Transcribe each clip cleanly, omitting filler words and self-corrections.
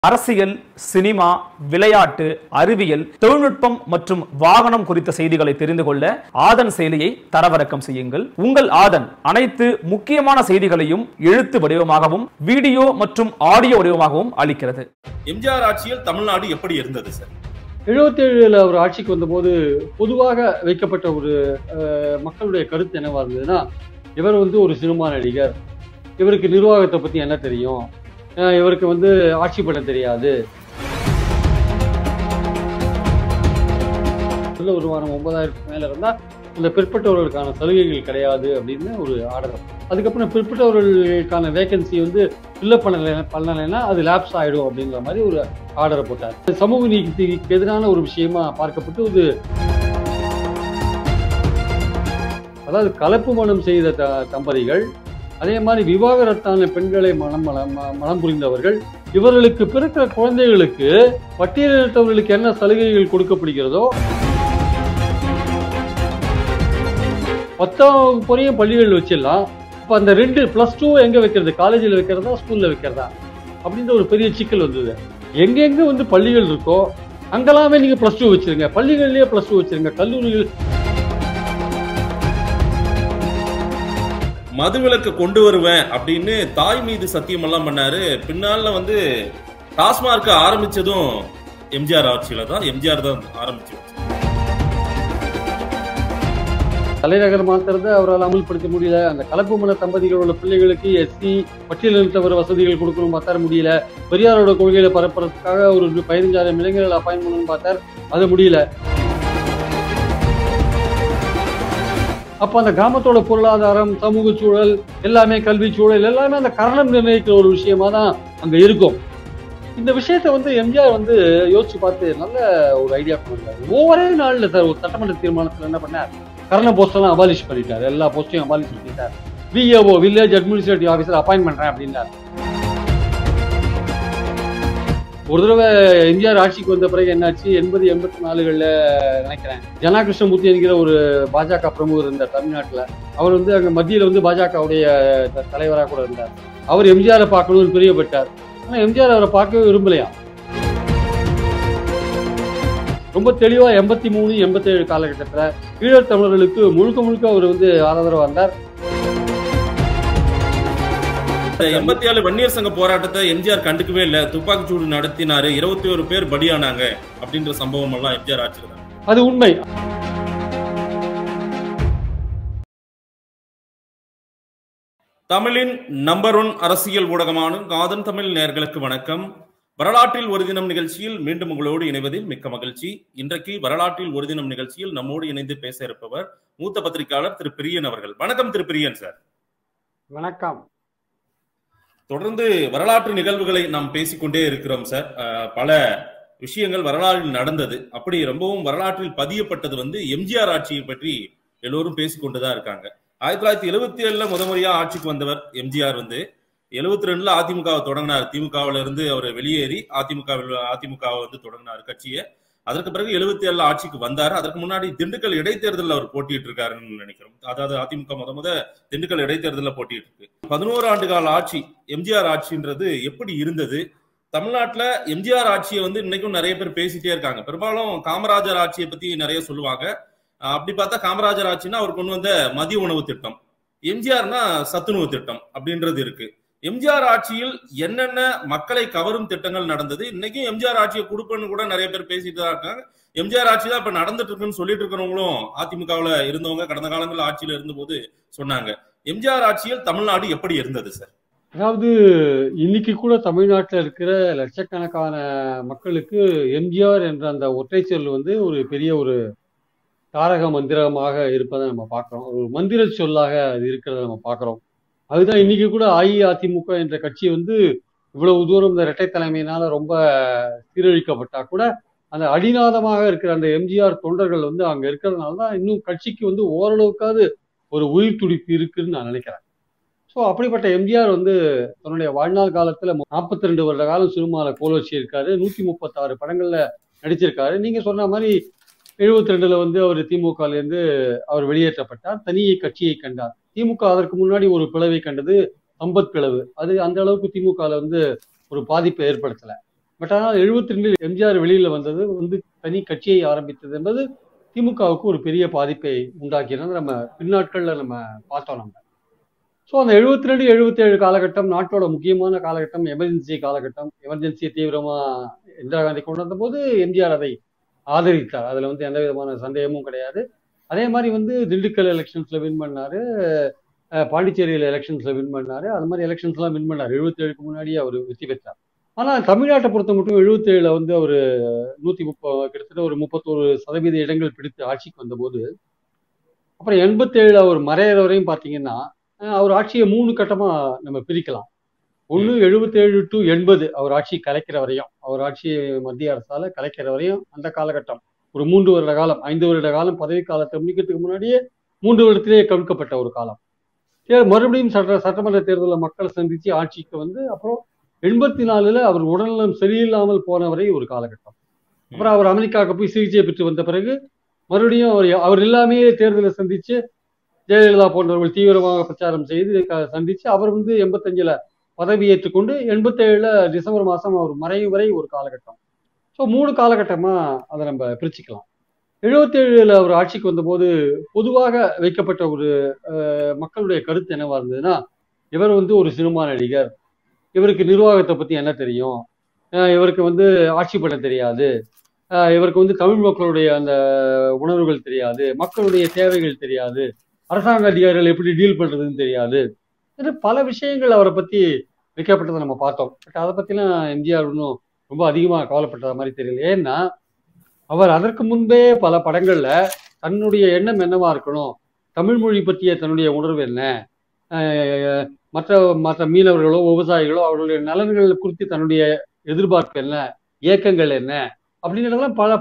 அரசியல், சினிமா, விளையாட்டு, அறிவியல், தொழில்நுட்பம் மற்றும் வாகனம் குறித்த செய்திகளை தெரிந்து கொள்ள ஆதன் செயலியை தரவிறக்கம் செய்யுங்கள். உங்கள் ஆதன் அனைத்து முக்கியமான செய்திகளையும் எழுத்து வடிவமாகவும் வீடியோ மற்றும் ஆடியோ வடிவமாகவும் அளிக்கிறது. எம்ஜிஆர் ஆட்சியில் தமிழ்நாடு எப்படி இருந்தது சார்? 77 அவர் ஆட்சிக்கு வந்தபோது பொதுவாக வைக்கப்பட்ட ஒரு மக்களுடைய கருத்து என்னவா இருந்ததுன்னா, இவர் ஒரு சினிமா நடிகர், இவருக்கு நிர்வாகத்தை பத்தி என்ன தெரியும், இவருக்கு ஆட்சி பண்ண தெரியாது, ஒரு வாரம் 9000 மேல இருந்தா இந்த பிற்பட்டவர்களுக்கான சலுகைகள் கிடையாது அப்படின்னு ஒரு ஆர்டர். அதுக்கப்புறம் பிற்பட்டவர்களுக்கான வேகன்சி ஃபில்லப் பண்ணலைன்னா அது லேப்ஸ் ஆயிடும் அப்படிங்கிற மாதிரி ஒரு ஆர்டரை போட்டார். சமூக நீதிக்கு எதிரான ஒரு விஷயமா பார்க்கப்பட்டு அதாவது கலப்பு மனம் செய்த தம்பதிகள், அதே மாதிரி விவாகரத்தான பெண்களை மனம் புரிந்தவர்கள், இவர்களுக்கு பிறக்கிற குழந்தைகளுக்கு பட்டியலிட்டவர்களுக்கு என்ன சலுகைகள் கொடுக்கப்படுகிறதோ 10ஆம் வகுப்பு பள்ளிகள் வச்சிடலாம். அப்ப அந்த 2+2 எங்க வைக்கிறது, காலேஜில் வைக்கிறதா ஸ்கூல்ல வைக்கிறதா அப்படின்ற ஒரு பெரிய சிக்கல் வந்தது. எங்கெங்க பள்ளிகள் இருக்கோ அங்கெல்லாமே நீங்க +2 வச்சிருங்க, பள்ளிகள்லயே +2 வச்சிருங்க, கல்லூரிகள். மதுவிலக்கு கொண்டு வருவேன் அப்படின்னு தாய் மீது சத்தியம் எல்லாம் பண்ணாரு. பின்னால டாஸ்மார்க் ஆரம்பிச்சதும் எம்ஜிஆர் ஆட்சியில தான், எம்ஜிஆர் தான் ஆரம்பிச்சு. தலைநகர் மாத்திரத்தை அவரால் அமல்படுத்த முடியல. அந்த கலப்பு மன தம்பதிகளோட பிள்ளைகளுக்கு எஸ்சி பட்டியலிட்டவர் வசதிகள் கொடுக்கணும் பார்த்தார், முடியல. பெரியாரோட கொள்கையில பரப்புறதுக்காக ஒரு 15,000 இளைஞர்கள் அப்பாயின் பண்ணணும்னு பார்த்தார், அது முடியல. அப்ப அந்த கிராமத்தோட பொருளாதாரம், சமூக சூழல் எல்லாமே, கல்வி சூழல் எல்லாமே அந்த கரணம் நிர்ணயிக்கிற ஒரு விஷயமா தான் அங்க இருக்கும். இந்த விஷயத்த எம்ஜிஆர் யோசிச்சு பார்த்து நல்ல ஒரு ஐடியா கொடுத்தாரு. ஒவ்வொரே நாள்ல சார் ஒரு சட்டமன்ற தீர்மானத்துல என்ன பண்ணார், கரண போஸ்டெல்லாம் அபாலிஷ் பண்ணிட்டார், எல்லா போஸ்டையும் அபாலிஷ் பண்ணிட்டார். VAO village administrative officer appoint பண்றேன் அப்படின்னார். ஒரு தடவை எம்ஜிஆர் ஆட்சிக்கு வந்த பிறகு என்னாச்சு, 80-84 நினைக்கிறேன், ஜனா கிருஷ்ணமூர்த்தி என்கிற ஒரு பாஜக பிரமுகர் இருந்தார் தமிழ்நாட்டில். அவர் அங்க மத்தியில் பாஜகவுடைய தலைவராக கூட இருந்தார். அவர் எம்ஜிஆரை பார்க்கணும்னு பிரியப்பட்டார். ஆனால் எம்ஜிஆர் அவரை பார்க்கவே விரும்பலையாம். ரொம்ப தெளிவா 83-87 காலகட்டத்தில் ஈழத் தமிழர்களுக்கு முழுக்க அவர் ஆதரவா இருந்தார். 87 வன்னியர் சங்க போராட்டத்தை எம்ஜிஆர் கண்டுக்கவே இல்லை, துப்பாக்கி சூடு நடத்தினாரு, 21 பேர் பலியானாங்க அப்படின்ற சம்பவம் எல்லாம் எம்ஜிஆர் ஆட்சியில் தான். அது உண்மை. தமிழின் நம்பர் 1 அரசியல் ஊடகமான ஆதன் தமிழ் நேயர்களுக்கு வணக்கம். வரலாற்றில் ஒரு தினம் நிகழ்ச்சியில் மீண்டும் உங்களோடு இணைவதில் மிக்க மகிழ்ச்சி. இன்றைக்கு வரலாற்றில் ஒரு தினம் நிகழ்ச்சியில் நம்மோடு இணைந்து பேச இருப்பவர் மூத்த பத்திரிகையாளர் திரு பிரியன் அவர்கள். வணக்கம் திரு பிரியன் சார். வணக்கம். தொடர்ந்து வரலாற்று நிகழ்வுகளை நாம் பேசிக்கொண்டே இருக்கிறோம் சார். பல விஷயங்கள் வரலாற்றில் நடந்தது. அப்படி ரொம்பவும் வரலாற்றில் பதியப்பட்டது எம்ஜிஆர் ஆட்சியை பற்றி எல்லோரும் பேசிக்கொண்டுதான் இருக்காங்க. 1977 முதமுறையா ஆட்சிக்கு வந்தவர் எம்ஜிஆர் 72 அதிமுகவை தொடங்கினார். திமுகவில இருந்து அவர் வெளியேறி அதிமுகவை தொடங்கினார் கட்சியை. அதற்கு பிறகு 77 ஆட்சிக்கு வந்தாரு. அதற்கு முன்னாடி திண்டுக்கல் இடைத்தேர்தலில் அவர் போட்டிட்டு இருக்காருன்னு நினைக்கிறோம். அதாவது அதிமுக முத திண்டுக்கல் இடைத்தேர்தலில் போட்டிட்டு இருக்கு. 11 ஆண்டு கால ஆட்சி எம்ஜிஆர் ஆட்சின்றது எப்படி இருந்தது? தமிழ்நாட்டுல எம்ஜிஆர் ஆட்சியை இன்னைக்கும் நிறைய பேர் பேசிட்டே இருக்காங்க. பெரும்பாலும் காமராஜர் ஆட்சியை பத்தி நிறைய சொல்லுவாங்க. அப்படி பார்த்தா காமராஜர் ஆட்சின்னா அவர் கொண்டு வந்த மதிய உணவு திட்டம், எம்ஜிஆர்னா சத்துணவு திட்டம் அப்படின்றது இருக்கு. எம்ஜிஆர் ஆட்சியில் என்னென்ன மக்களை கவரும் திட்டங்கள் நடந்தது? இன்னைக்கும் எம்ஜிஆர் ஆட்சியை கொடுப்பன்னு கூட நிறைய பேர் பேசிட்டு தான் இருக்காங்க. எம்ஜிஆர் ஆட்சி தான் இப்ப நடந்துட்டு இருக்குன்னு சொல்லிட்டு இருக்கிறவங்களும் அதிமுகவுல இருந்தவங்க கடந்த காலங்களில் ஆட்சியில இருந்தபோது சொன்னாங்க. எம்ஜிஆர் ஆட்சியில் தமிழ்நாடு எப்படி இருந்தது சார்? அதாவது இன்னைக்கு கூட தமிழ்நாட்டில் இருக்கிற லட்சக்கணக்கான மக்களுக்கு எம்ஜிஆர் என்ற அந்த ஒற்றை சொல் ஒரு பெரிய ஒரு தாரக மந்திரமாக இருப்பதை நம்ம பார்க்கிறோம். ஒரு மந்திர சொல்லாக அது இருக்கிறத நம்ம பார்க்கிறோம். அதுதான் இன்னைக்கு கூட அஇஅதிமுக என்ற கட்சி இவ்வளவு தூரம் இந்த இரட்டை தலைமையினால ரொம்ப சீரழிக்கப்பட்டா கூட அந்த அடிநாதமாக இருக்கிற அந்த எம்ஜிஆர் தொண்டர்கள் அங்க இருக்கிறதுனால தான் இன்னும் கட்சிக்கு ஓரளவுக்காவது ஒரு உயிர் துடிப்பு இருக்குன்னு நான் நினைக்கிறேன். ஸோ அப்படிப்பட்ட எம்ஜிஆர் தன்னுடைய வாழ்நாள் காலத்துல 42 வருட காலம் சினிமாவில் கோல் வச்சு இருக்காரு. 136 படங்கள்ல நடிச்சிருக்காரு. நீங்க சொன்ன மாதிரி 72 அவர் திமுகலேருந்து அவர் வெளியேற்றப்பட்டார், தனி கட்சியை கண்டார். திமுக அதற்கு முன்னாடி ஒரு பிளவை கண்டது, சம்பத் பிளவு. அது அந்த அளவுக்கு திமுகவில் ஒரு பாதிப்பை ஏற்படுத்தலை. பட் ஆனால் 72 எம்ஜிஆர் வெளியில வந்தது வந்து தனி கட்சியை ஆரம்பித்தது என்பது திமுகவுக்கு ஒரு பெரிய பாதிப்பை உண்டாக்கினது நம்ம பின்னாட்கள்ல நம்ம பார்த்தோம் நம்ம. ஸோ அந்த 72 77 காலகட்டம் நாட்டோட முக்கியமான காலகட்டம், எமர்ஜென்சி காலகட்டம். எமர்ஜென்சியை தீவிரமா இந்திரா காந்தி கொண்டு வந்த போது எம்ஜிஆர் அதை ஆதரித்தார். அதுல வந்து எந்த விதமான சந்தேகமும் கிடையாது. அதே மாதிரி வந்து திண்டுக்கல் எலெக்ஷன்ஸ்ல வின் பண்ணாரு, பாண்டிச்சேரியில எலெக்ஷன்ஸ்ல வின் பண்ணாரு. அது மாதிரி எலெக்ஷன்ஸ் எல்லாம் வின் பண்ணாரு. 77க்கு முன்னாடியே அவர் வெற்றி பெற்றார். ஆனா தமிழ்நாட்டை பொறுத்த மட்டும் 77ல வந்து ஒரு 130 கிட்டத்தட்ட ஒரு 31% இடங்கள் பிடித்து ஆட்சிக்கு வந்தபோது, அப்புறம் 87ல அவர் மறையிற வரையும் பாத்தீங்கன்னா அவர் ஆட்சியை 3 கட்டமா நம்ம பிரிக்கலாம். ஒண்ணு 77 to 80 அவர் ஆட்சி கலைக்கிற வரையும், அவர் ஆட்சி மத்திய அரசால கலைக்கிற வரையும் அந்த காலகட்டம் ஒரு 3 வருட காலம், 5 வருட காலம் பதவி காலத்தை முடிக்கிறதுக்கு முன்னாடியே 3 வருடத்திலேயே கவிழ்க்கப்பட்ட ஒரு காலம். மறுபடியும் சட்டமன்ற தேர்தலில் மக்களை சந்திச்சு ஆட்சிக்கு வந்து அப்புறம் 84ல அவர் உடல்நலம் சரியில்லாமல் போன வரை ஒரு காலகட்டம். அப்புறம் அவர் அமெரிக்காவுக்கு போய் சிகிச்சை பெற்று வந்த பிறகு மறுபடியும் அவர் எல்லாமே தேர்தலை சந்திச்சு ஜெயலலிதா போன்றவர்கள் தீவிரமாக பிரச்சாரம் செய்து சந்திச்சு அவர் வந்து 85ல பதவி ஏற்றுக்கொண்டு 87ல டிசம்பர் மாசம் அவர் மறையும் வரை ஒரு காலகட்டம். ஸோ 3 காலகட்டமா அதை நம்ம பிரிச்சுக்கலாம். 77ல அவர் ஆட்சிக்கு வந்தபோது பொதுவாக வைக்கப்பட்ட ஒரு மக்களுடைய கருத்து என்னவா இருந்ததுன்னா, இவர் வந்து ஒரு சினிமா நடிகர், இவருக்கு நிர்வாகத்தை பத்தி என்ன தெரியும், இவருக்கு வந்து ஆட்சி பண்ண தெரியாது, இவருக்கு வந்து தமிழ் மக்களுடைய அந்த உணர்வுகள் தெரியாது, மக்களுடைய தேவைகள் தெரியாது, அரசாங்க அதிகாரிகள் எப்படி டீல் பண்றதுன்னு தெரியாது, பல விஷயங்கள் அவரை பத்தி வைக்கப்பட்டதை நம்ம பார்த்தோம். பட் அதை பத்திலாம் எம்ஜிஆர் இன்னும் ரொம்ப அதிகமாக கவலைப்பட்டத மாதிரி தெரியல. ஏன்னா அவர் அதற்கு முன்பே பல படங்கள்ல தன்னுடைய எண்ணம் என்னவா இருக்கணும், தமிழ் மொழி பற்றிய தன்னுடைய உணர்வு என்ன, மற்ற மற்ற மீனவர்களோ விவசாயிகளோ அவர்களுடைய நலன்கள் குறித்து தன்னுடைய எதிர்பார்ப்பு என்ன, இயக்கங்கள் என்ன அப்படிங்கிறதெல்லாம் பல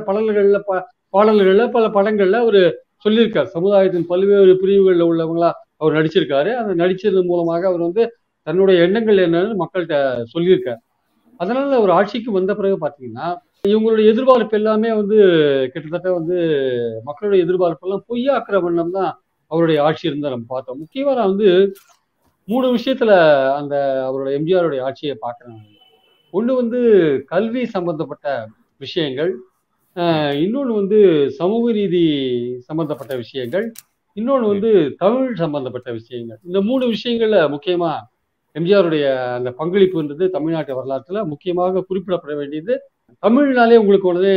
பாடல்கள்ல பல படங்கள்ல அவர் சொல்லியிருக்காரு. சமுதாயத்தின் பல்வேறு பிரிவுகளில் உள்ளவங்களா அவர் நடிச்சிருக்காரு. அந்த நடிச்சது மூலமாக அவர் வந்து தன்னுடைய எண்ணங்கள் என்னன்னு மக்கள்கிட்ட சொல்லியிருக்காரு. அதனால அவர் ஆட்சிக்கு வந்த பிறகு பாத்தீங்கன்னா இவங்களுடைய எதிர்பார்ப்பு எல்லாமே வந்து கிட்டத்தட்ட வந்து மக்களுடைய எதிர்பார்ப்பு எல்லாம் பொய்யாக்குற வண்ணம் தான் அவருடைய ஆட்சி இருந்தா நம்ம பார்த்தோம். முக்கியமா நான் வந்து 3 விஷயத்துல அந்த அவருடைய எம்ஜிஆருடைய ஆட்சியை பார்க்கிறேன். ஒண்ணு வந்து கல்வி சம்பந்தப்பட்ட விஷயங்கள், இன்னொன்று வந்து சமூக நீதி சம்பந்தப்பட்ட விஷயங்கள், இன்னொன்று வந்து தமிழ் சம்பந்தப்பட்ட விஷயங்கள். இந்த 3 விஷயங்கள்ல முக்கியமா எம்ஜிஆருடைய அந்த பங்களிப்புன்றது தமிழ்நாட்டு வரலாற்றுல முக்கியமாக குறிப்பிடப்பட வேண்டியது. தமிழ்னாலே உங்களுக்கு உடனே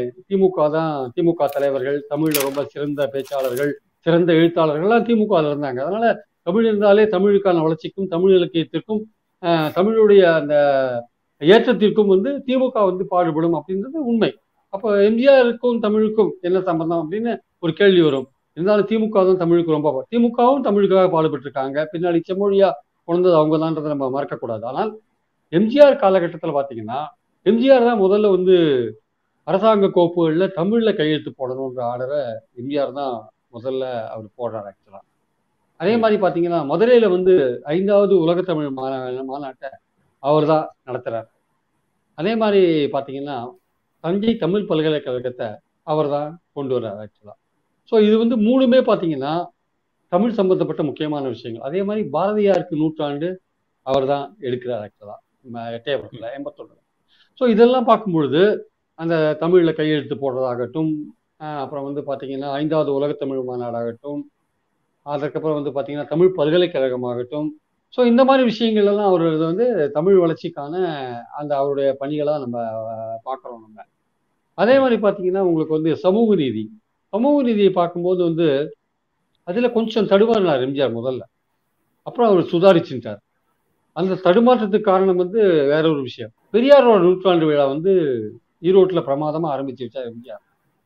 திமுக தலைவர்கள், தமிழ்ல ரொம்ப சிறந்த பேச்சாளர்கள், சிறந்த எழுத்தாளர்கள்லாம் திமுகவில் இருந்தாங்க. அதனால தமிழ் இருந்தாலே தமிழுக்கான வளர்ச்சிக்கும் தமிழ் இலக்கியத்திற்கும் தமிழுடைய அந்த ஏற்றத்திற்கும் வந்து திமுக வந்து பாடுபடும் அப்படின்றது உண்மை. அப்போ எம்ஜிஆருக்கும் தமிழுக்கும் என்ன சம்பந்தம் அப்படின்னு ஒரு கேள்வி வரும். இருந்தாலும் திமுக தான் தமிழுக்கு ரொம்ப திமுகவும் தமிழுக்காக பாடுபட்டு இருக்காங்க. பின்னாடி செம்மொழியா கொண்டது அவங்க தான்றதை நம்ம மறக்கக்கூடாது. ஆனால் எம்ஜிஆர் காலகட்டத்தில் பார்த்தீங்கன்னா எம்ஜிஆர் தான் முதல்ல வந்து அரசாங்க கோப்புகளில் தமிழ்ல கையெழுத்து போடணுன்ற ஆர்டரை எம்ஜிஆர் தான் முதல்ல அவர் போடுறாரு ஆக்சுவலா. அதே மாதிரி பார்த்தீங்கன்னா மதுரையில வந்து 5வது உலகத்தமிழ் மாநாட்டை அவர் தான் நடத்துறாரு. அதே மாதிரி பார்த்தீங்கன்னா தஞ்சை தமிழ் பல்கலைக்கழகத்தை அவர் தான் கொண்டு வர்றாரு ஆக்சுவலா. ஸோ இது வந்து 3மே பார்த்தீங்கன்னா தமிழ் சம்பந்தப்பட்ட முக்கியமான விஷயங்கள். அதே மாதிரி பாரதியாருக்கு நூற்றாண்டு அவர் தான் எடுக்கிறார் ஆக்சுவலா எட்டயபுரத்தில் 81. ஸோ இதெல்லாம் பார்க்கும்பொழுது அந்த தமிழில் கையெழுத்து போடுறதாகட்டும், அப்புறம் வந்து பார்த்தீங்கன்னா 5வது உலகத்தமிழ் மாநாடாகட்டும், அதுக்கப்புறம் வந்து பார்த்தீங்கன்னா தமிழ் பல்கலைக்கழகமாகட்டும், ஸோ இந்த மாதிரி விஷயங்கள் எல்லாம் அவர் வந்து தமிழ் வளர்ச்சிக்கான அந்த அவருடைய பணிகளாக நம்ம பார்க்குறோம் நம்ம. அதே மாதிரி பார்த்தீங்கன்னா உங்களுக்கு வந்து சமூக நீதியை பார்க்கும்போது வந்து அதில் கொஞ்சம் தடுமாறினார் எம்ஜிஆர் முதல்ல, அப்புறம் அவர் சுதாரிச்சுட்டார். அந்த தடுமாற்றத்துக்கு காரணம் வந்து வேற ஒரு விஷயம். பெரியாரோட நூற்றாண்டு விழா வந்து ஈரோட்டில் பிரமாதமாக ஆரம்பிச்சு வச்சார் எம்ஜிஆர்.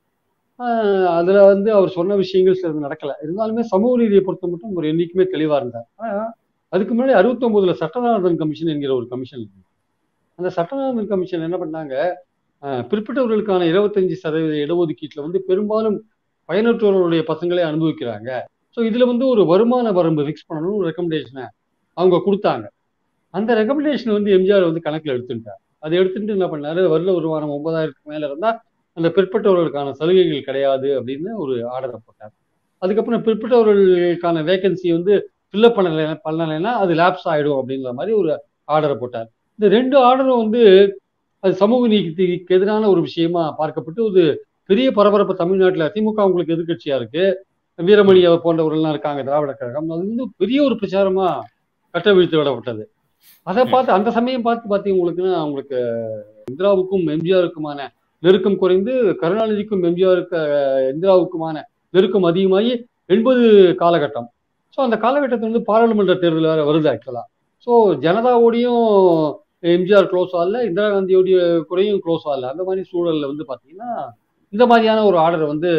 அதில் வந்து அவர் சொன்ன விஷயங்கள் சிலது நடக்கலை. இருந்தாலுமே சமூக நீதியை பொறுத்த மட்டும் அவர் என்னைக்குமே தெளிவாக இருந்தார். ஆனால் அதுக்கு முன்னாடி 69ல் சட்டநாதன் கமிஷன் என்கிற ஒரு கமிஷன் இருக்கு. அந்த சட்டநாதன் கமிஷன் என்ன பண்ணாங்க, பிற்பட்டவர்களுக்கான 25% இடஒதுக்கீட்டில் வந்து பெரும்பாலும் பயனற்றவர்களுடைய பசங்களே அனுபவிக்கிறாங்க. ஸோ இதுல வந்து ஒரு வருமான வரம்பு ஃபிக்ஸ் பண்ணணும்னு ஒரு ரெக்கமெண்டேஷனை அவங்க கொடுத்தாங்க. அந்த ரெக்கமெண்டேஷன் வந்து எம்ஜிஆர் வந்து கணக்கில் எடுத்துட்டார். அதை எடுத்துட்டு என்ன பண்ணாரு, வருட வருமானம் 9,000க்கு மேல இருந்தா அந்த பிற்பட்டவர்களுக்கான சலுகைகள் கிடையாது அப்படின்னு ஒரு ஆர்டரை போட்டார். அதுக்கப்புறம் பிற்பட்டவர்களுக்கான வேகன்சி வந்து ஃபில்அப் பண்ணலைன்னா அது லேப்ஸ் ஆயிடும் அப்படிங்கிற மாதிரி ஒரு ஆர்டரை போட்டார். இந்த 2 ஆர்டரும் வந்து அது சமூக நீதிக்கு எதிரான ஒரு விஷயமா பார்க்கப்பட்டு ஒரு பெரிய பரபரப்பு தமிழ்நாட்டுல திமுக உங்களுக்கு எதிர்க்கட்சியா இருக்கு, வீரமணி போன்றவர்கள்லாம் இருக்காங்க, திராவிட கழகம், அது வந்து பெரிய ஒரு பிரச்சாரமா கட்டவிழ்த்து விடப்பட்டது. அதை பார்த்து அந்த சமயம் பார்த்து பார்த்தீங்களுக்குன்னா அவங்களுக்கு இந்திராவுக்கும் எம்ஜிஆருக்குமான நெருக்கம் குறைந்து கருணாநிதிக்கும் இந்திராவுக்குமான நெருக்கம் அதிகமாகி 80 காலகட்டம். ஸோ அந்த காலகட்டத்தில் வந்து பாராளுமன்ற தேர்தல் வேற வருது ஆக்சுவலா. ஸோ ஜனதாவோடையும் எம்ஜிஆர் க்ளோஸ் ஆகல, இந்திரா காந்தியோடைய கூடயும் க்ளோஸ் ஆகல. அந்த மாதிரி சூழல்ல வந்து பார்த்தீங்கன்னா இந்த மாதிரியான ஒரு ஆர்டரை வந்து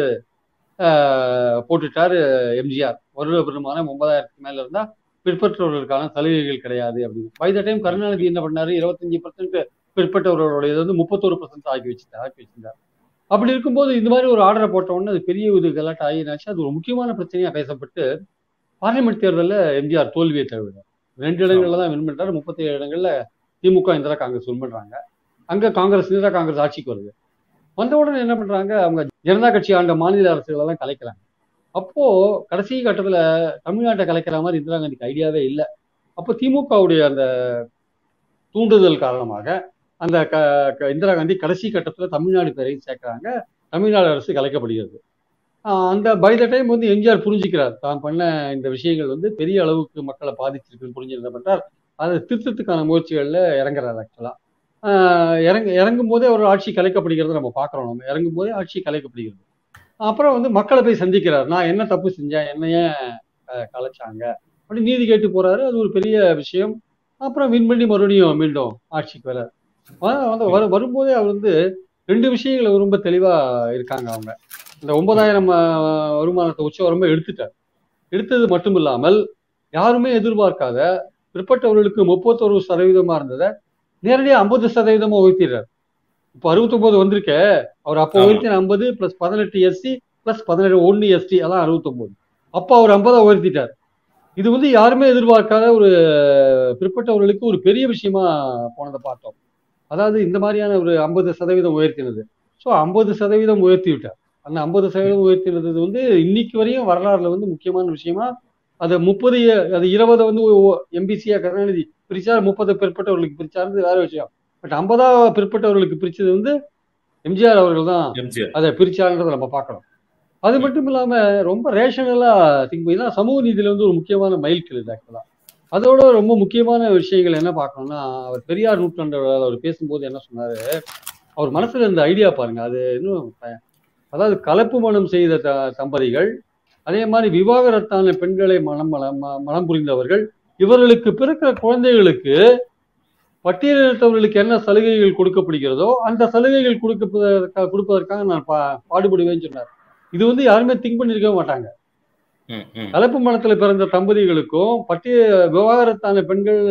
போட்டுட்டாரு எம்ஜிஆர். வருட வருமானம் 9,000க்கு மேல இருந்தா பிற்பற்றவர்களுக்கான சலுகைகள் கிடையாது அப்படின்னு. பை த டைம் கருணாநிதி என்ன பண்ணாரு, 25% பிற்பட்டவர்களுடைய வந்து 31% ஆக்கி வச்சிருந்தார். அப்படி இருக்கும்போது இந்த மாதிரி ஒரு ஆர்டரை போட்ட உடனே அது பெரிய இது கலாட்டம் ஆகினாச்சு. அது ஒரு முக்கியமான பிரச்சனையா பேசப்பட்டு பார்லிமெண்ட் தேர்தலில் எம்ஜிஆர் தோல்வியை தழுவினார். 2 இடங்கள்ல தான் வின் பண்றாரு. 37 இடங்கள்ல திமுக இந்திரா காங்கிரஸ் வின் பண்றாங்க. அங்க இந்திரா காங்கிரஸ் ஆட்சிக்கு வருது. வந்த உடனே என்ன பண்றாங்க, அவங்க ஜனதா கட்சி ஆண்ட மாநில அரசுகள் எல்லாம் கலைக்கிறாங்க. அப்போ கடைசி கட்டத்துல தமிழ்நாட்டை கலைக்கிற மாதிரி இந்திரா காந்திக்கு ஐடியாவே இல்லை. அப்போ திமுகவுடைய அந்த தூண்டுதல் காரணமாக அந்த இந்திரா காந்தி கடைசி கட்டத்துல தமிழ்நாடு பேரையும் சேர்க்கிறாங்க. தமிழ்நாடு அரசு கலைக்கப்படுகிறது. அந்த பை த டைம் வந்து எம்ஜிஆர் புரிஞ்சுக்கிறார், தான் பண்ண இந்த விஷயங்கள் வந்து பெரிய அளவுக்கு மக்களை பாதிச்சிருக்குன்னு புரிஞ்சு என்ன பண்றார், அதை திருத்தத்துக்கான முயற்சிகள்ல இறங்குறாரு. ஆக்சுவலா இறங்கும் போதே ஒரு ஆட்சி கலைக்கப்படுகிறது நம்ம பார்க்குறோம். நம்ம இறங்கும் போதே ஆட்சி கலைக்கப்படுகிறது. அப்புறம் வந்து மக்களை போய் சந்திக்கிறார். நான் என்ன தப்பு செஞ்சேன், என்ன ஏன் கலைச்சாங்க அப்படி நீதி கேட்டு போறாரு. அது ஒரு பெரிய விஷயம். அப்புறம் வின் பண்ணி மறுபடியும் மீண்டும் ஆட்சிக்கு வரார். வரும்போதே அவர் வந்து 2 விஷயங்களை ரொம்ப தெளிவா இருக்காங்க. அவங்க இந்த 9,000 வருமானத்தை உச்ச வரம்ப எடுத்தது மட்டும் இல்லாமல் யாருமே எதிர்பார்க்காத பிற்பட்டவர்களுக்கு 31% இருந்ததை நேரடியாக 50% உயர்த்திடுறார். இப்போ 69 வந்திருக்க, அவர் அப்போ உயர்த்தின 50 + 18 எஸ்சி + 1 எஸ்டி, அதான் 69. அப்போ அவர் 50 உயர்த்திட்டார். இது வந்து யாருமே எதிர்பார்க்காத ஒரு பிற்பட்டவர்களுக்கு ஒரு பெரிய விஷயமா போனதை பார்த்தோம். அதாவது இந்த மாதிரியான ஒரு 50% உயர்த்தினது. ஸோ 50% உயர்த்தி விட்டார். அந்த 50% உயர்த்தினது வந்து இன்னைக்கு வரையும் வரலாறுல வந்து முக்கியமான விஷயமா. அதை 20 வந்து எம்பிசியா கருணாநிதி பிரிச்சார், 30 பிற்பட்டவர்களுக்கு பிரிச்சாரு வேற விஷயம். பட் 50 பிற்பட்டவர்களுக்கு பிரிச்சது வந்து எம்ஜிஆர் அவர்கள் தான் அதை பிரிச்சாருன்றதை நம்ம பார்க்கணும். அது மட்டும் இல்லாம ரொம்ப ரேஷனலா இதெல்லாம் சமூக நீதியில வந்து ஒரு முக்கியமான மைல்கல் இது ஆக்சுவலா. அதோட ரொம்ப முக்கியமான விஷயங்கள் என்ன பார்க்கணும்னா, அவர் பெரியார் நூற்றாண்டு அவர் பேசும்போது என்ன சொன்னாரு, அவர் மனசுல இருந்த ஐடியா பாருங்க. அது இன்னும் அதாவது கலப்பு மனம் செய்த தம்பதிகள், அதே மாதிரி விவாகரத்தான பெண்களை மனம் புரிந்தவர்கள், இவர்களுக்கு பிறக்கிற குழந்தைகளுக்கு பட்டியலினத்தவர்களுக்கு என்ன சலுகைகள் கொடுக்கப்படுகிறதோ அந்த சலுகைகள் கொடுப்பதற்காக நான் பாடுபடுவேன்னு சொன்னார். இது வந்து யாருமே திங்க் பண்ணிருக்க மாட்டாங்க. கலப்பு மனத்துல பிறந்த தம்பதிகளுக்கும் விவாகரத்தான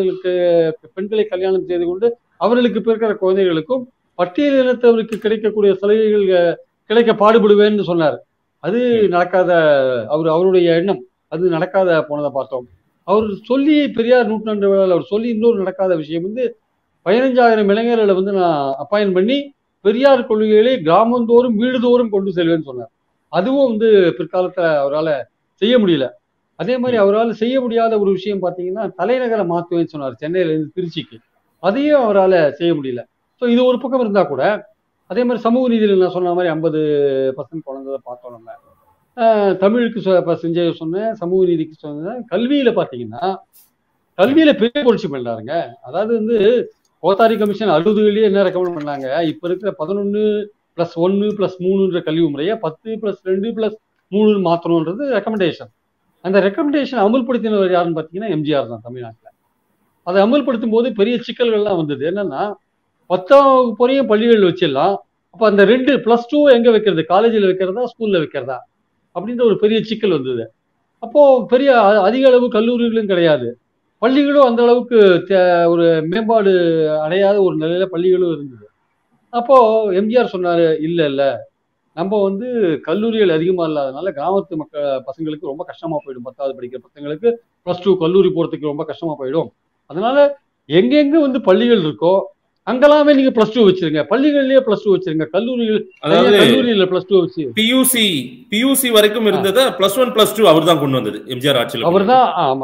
பெண்களை கல்யாணம் செய்து கொண்டு அவர்களுக்கு பிறக்கிற குழந்தைகளுக்கும் பட்டியலினத்தவருக்கு கிடைக்கக்கூடிய சலுகைகள் கிடைக்க பாடுபடுவேன்னு சொன்னார். அது நடக்காத அவருடைய எண்ணம், அது நடக்காத போனதை பார்த்தோம். அவர் சொல்லி பெரியார் நூற்றாண்டு விழாவில் அவர் சொல்லி இன்னொரு நடக்காத விஷயம் வந்து 15,000 இளைஞர்களை வந்து நான் அப்பாயின் பண்ணி பெரியார் கொள்கைகளை கிராமந்தோறும் வீடுதோறும் கொண்டு செல்வேன்னு சொன்னார். அதுவும் வந்து பிற்காலத்துல அவரால் செய்ய முடியல. அதே மாதிரி அவரால் செய்ய முடியாத ஒரு விஷயம் பார்த்தீங்கன்னா தலைநகரை மாற்றுவேன்னு சொன்னார், சென்னையில இருந்து திருச்சிக்கு. அதையும் அவரால் செய்ய முடியல. ஸோ இது ஒரு பக்கம் இருந்தா கூட அதே மாதிரி சமூக நீதியில் நான் சொன்ன மாதிரி 50% குழந்தை பார்த்தோம். நம்ம தமிழுக்கு சொன்னேன், சமூக நீதிக்கு சொன்னேன். கல்வியில பார்த்தீங்கன்னா கல்வியில பெரிய புரட்சி பண்ணாருங்க. அதாவது வந்து கோத்தாரி கமிஷன் 60லேயே என்ன ரெக்கமெண்ட் பண்ணாங்க, இப்ப இருக்கிற 11 + 1 + 3 கல்வி முறையை 10 + 2 + 3 மாற்றணுன்றது ரெக்கமெண்டேஷன். அந்த ரெக்கமெண்டேஷன் அமல்படுத்தினவர் யாருன்னு பார்த்தீங்கன்னா எம்ஜிஆர் தான் தமிழ்நாட்டில். அதை அமல்படுத்தும் போது பெரிய சிக்கல்கள்லாம் வந்தது. என்னன்னா 10ஆம் வகுப்பு வரையும் பள்ளிகள் வச்சிடலாம், அப்போ அந்த 2 +2 எங்க வைக்கிறது, காலேஜில் வைக்கிறதா ஸ்கூல்ல வைக்கிறதா அப்படின்ற ஒரு பெரிய சிக்கல் வந்தது. அப்போ பெரிய அதிக அளவு கல்லூரிகளும் கிடையாது, பள்ளிகளும் அந்த அளவுக்கு ஒரு மேம்பாடு அடையாத ஒரு நிலையில பள்ளிகளும் இருந்தது. அப்போ எம்ஜிஆர் சொன்னாரு, இல்ல நம்ம வந்து கல்லூரிகள் அதிகமா இல்லாதனால கிராமத்து பசங்களுக்கு ரொம்ப கஷ்டமா போயிடும், 10வது படிக்கிற பசங்களுக்கு +2 கல்லூரி போறதுக்கு ரொம்ப கஷ்டமா போயிடும். அதனால எங்கெங்க வந்து பள்ளிகள் இருக்கோ அங்கெல்லாமே நீங்க +2 வச்சிருங்க, பள்ளிகள்லயே +2 வச்சிருங்க, கல்லூரியில +2 வச்சு பியூசி வரைக்கும் இருந்ததை +1 +2 அவர் தான் கொண்டு வந்தது எம்ஜிஆர் ஆட்சியில். அவர்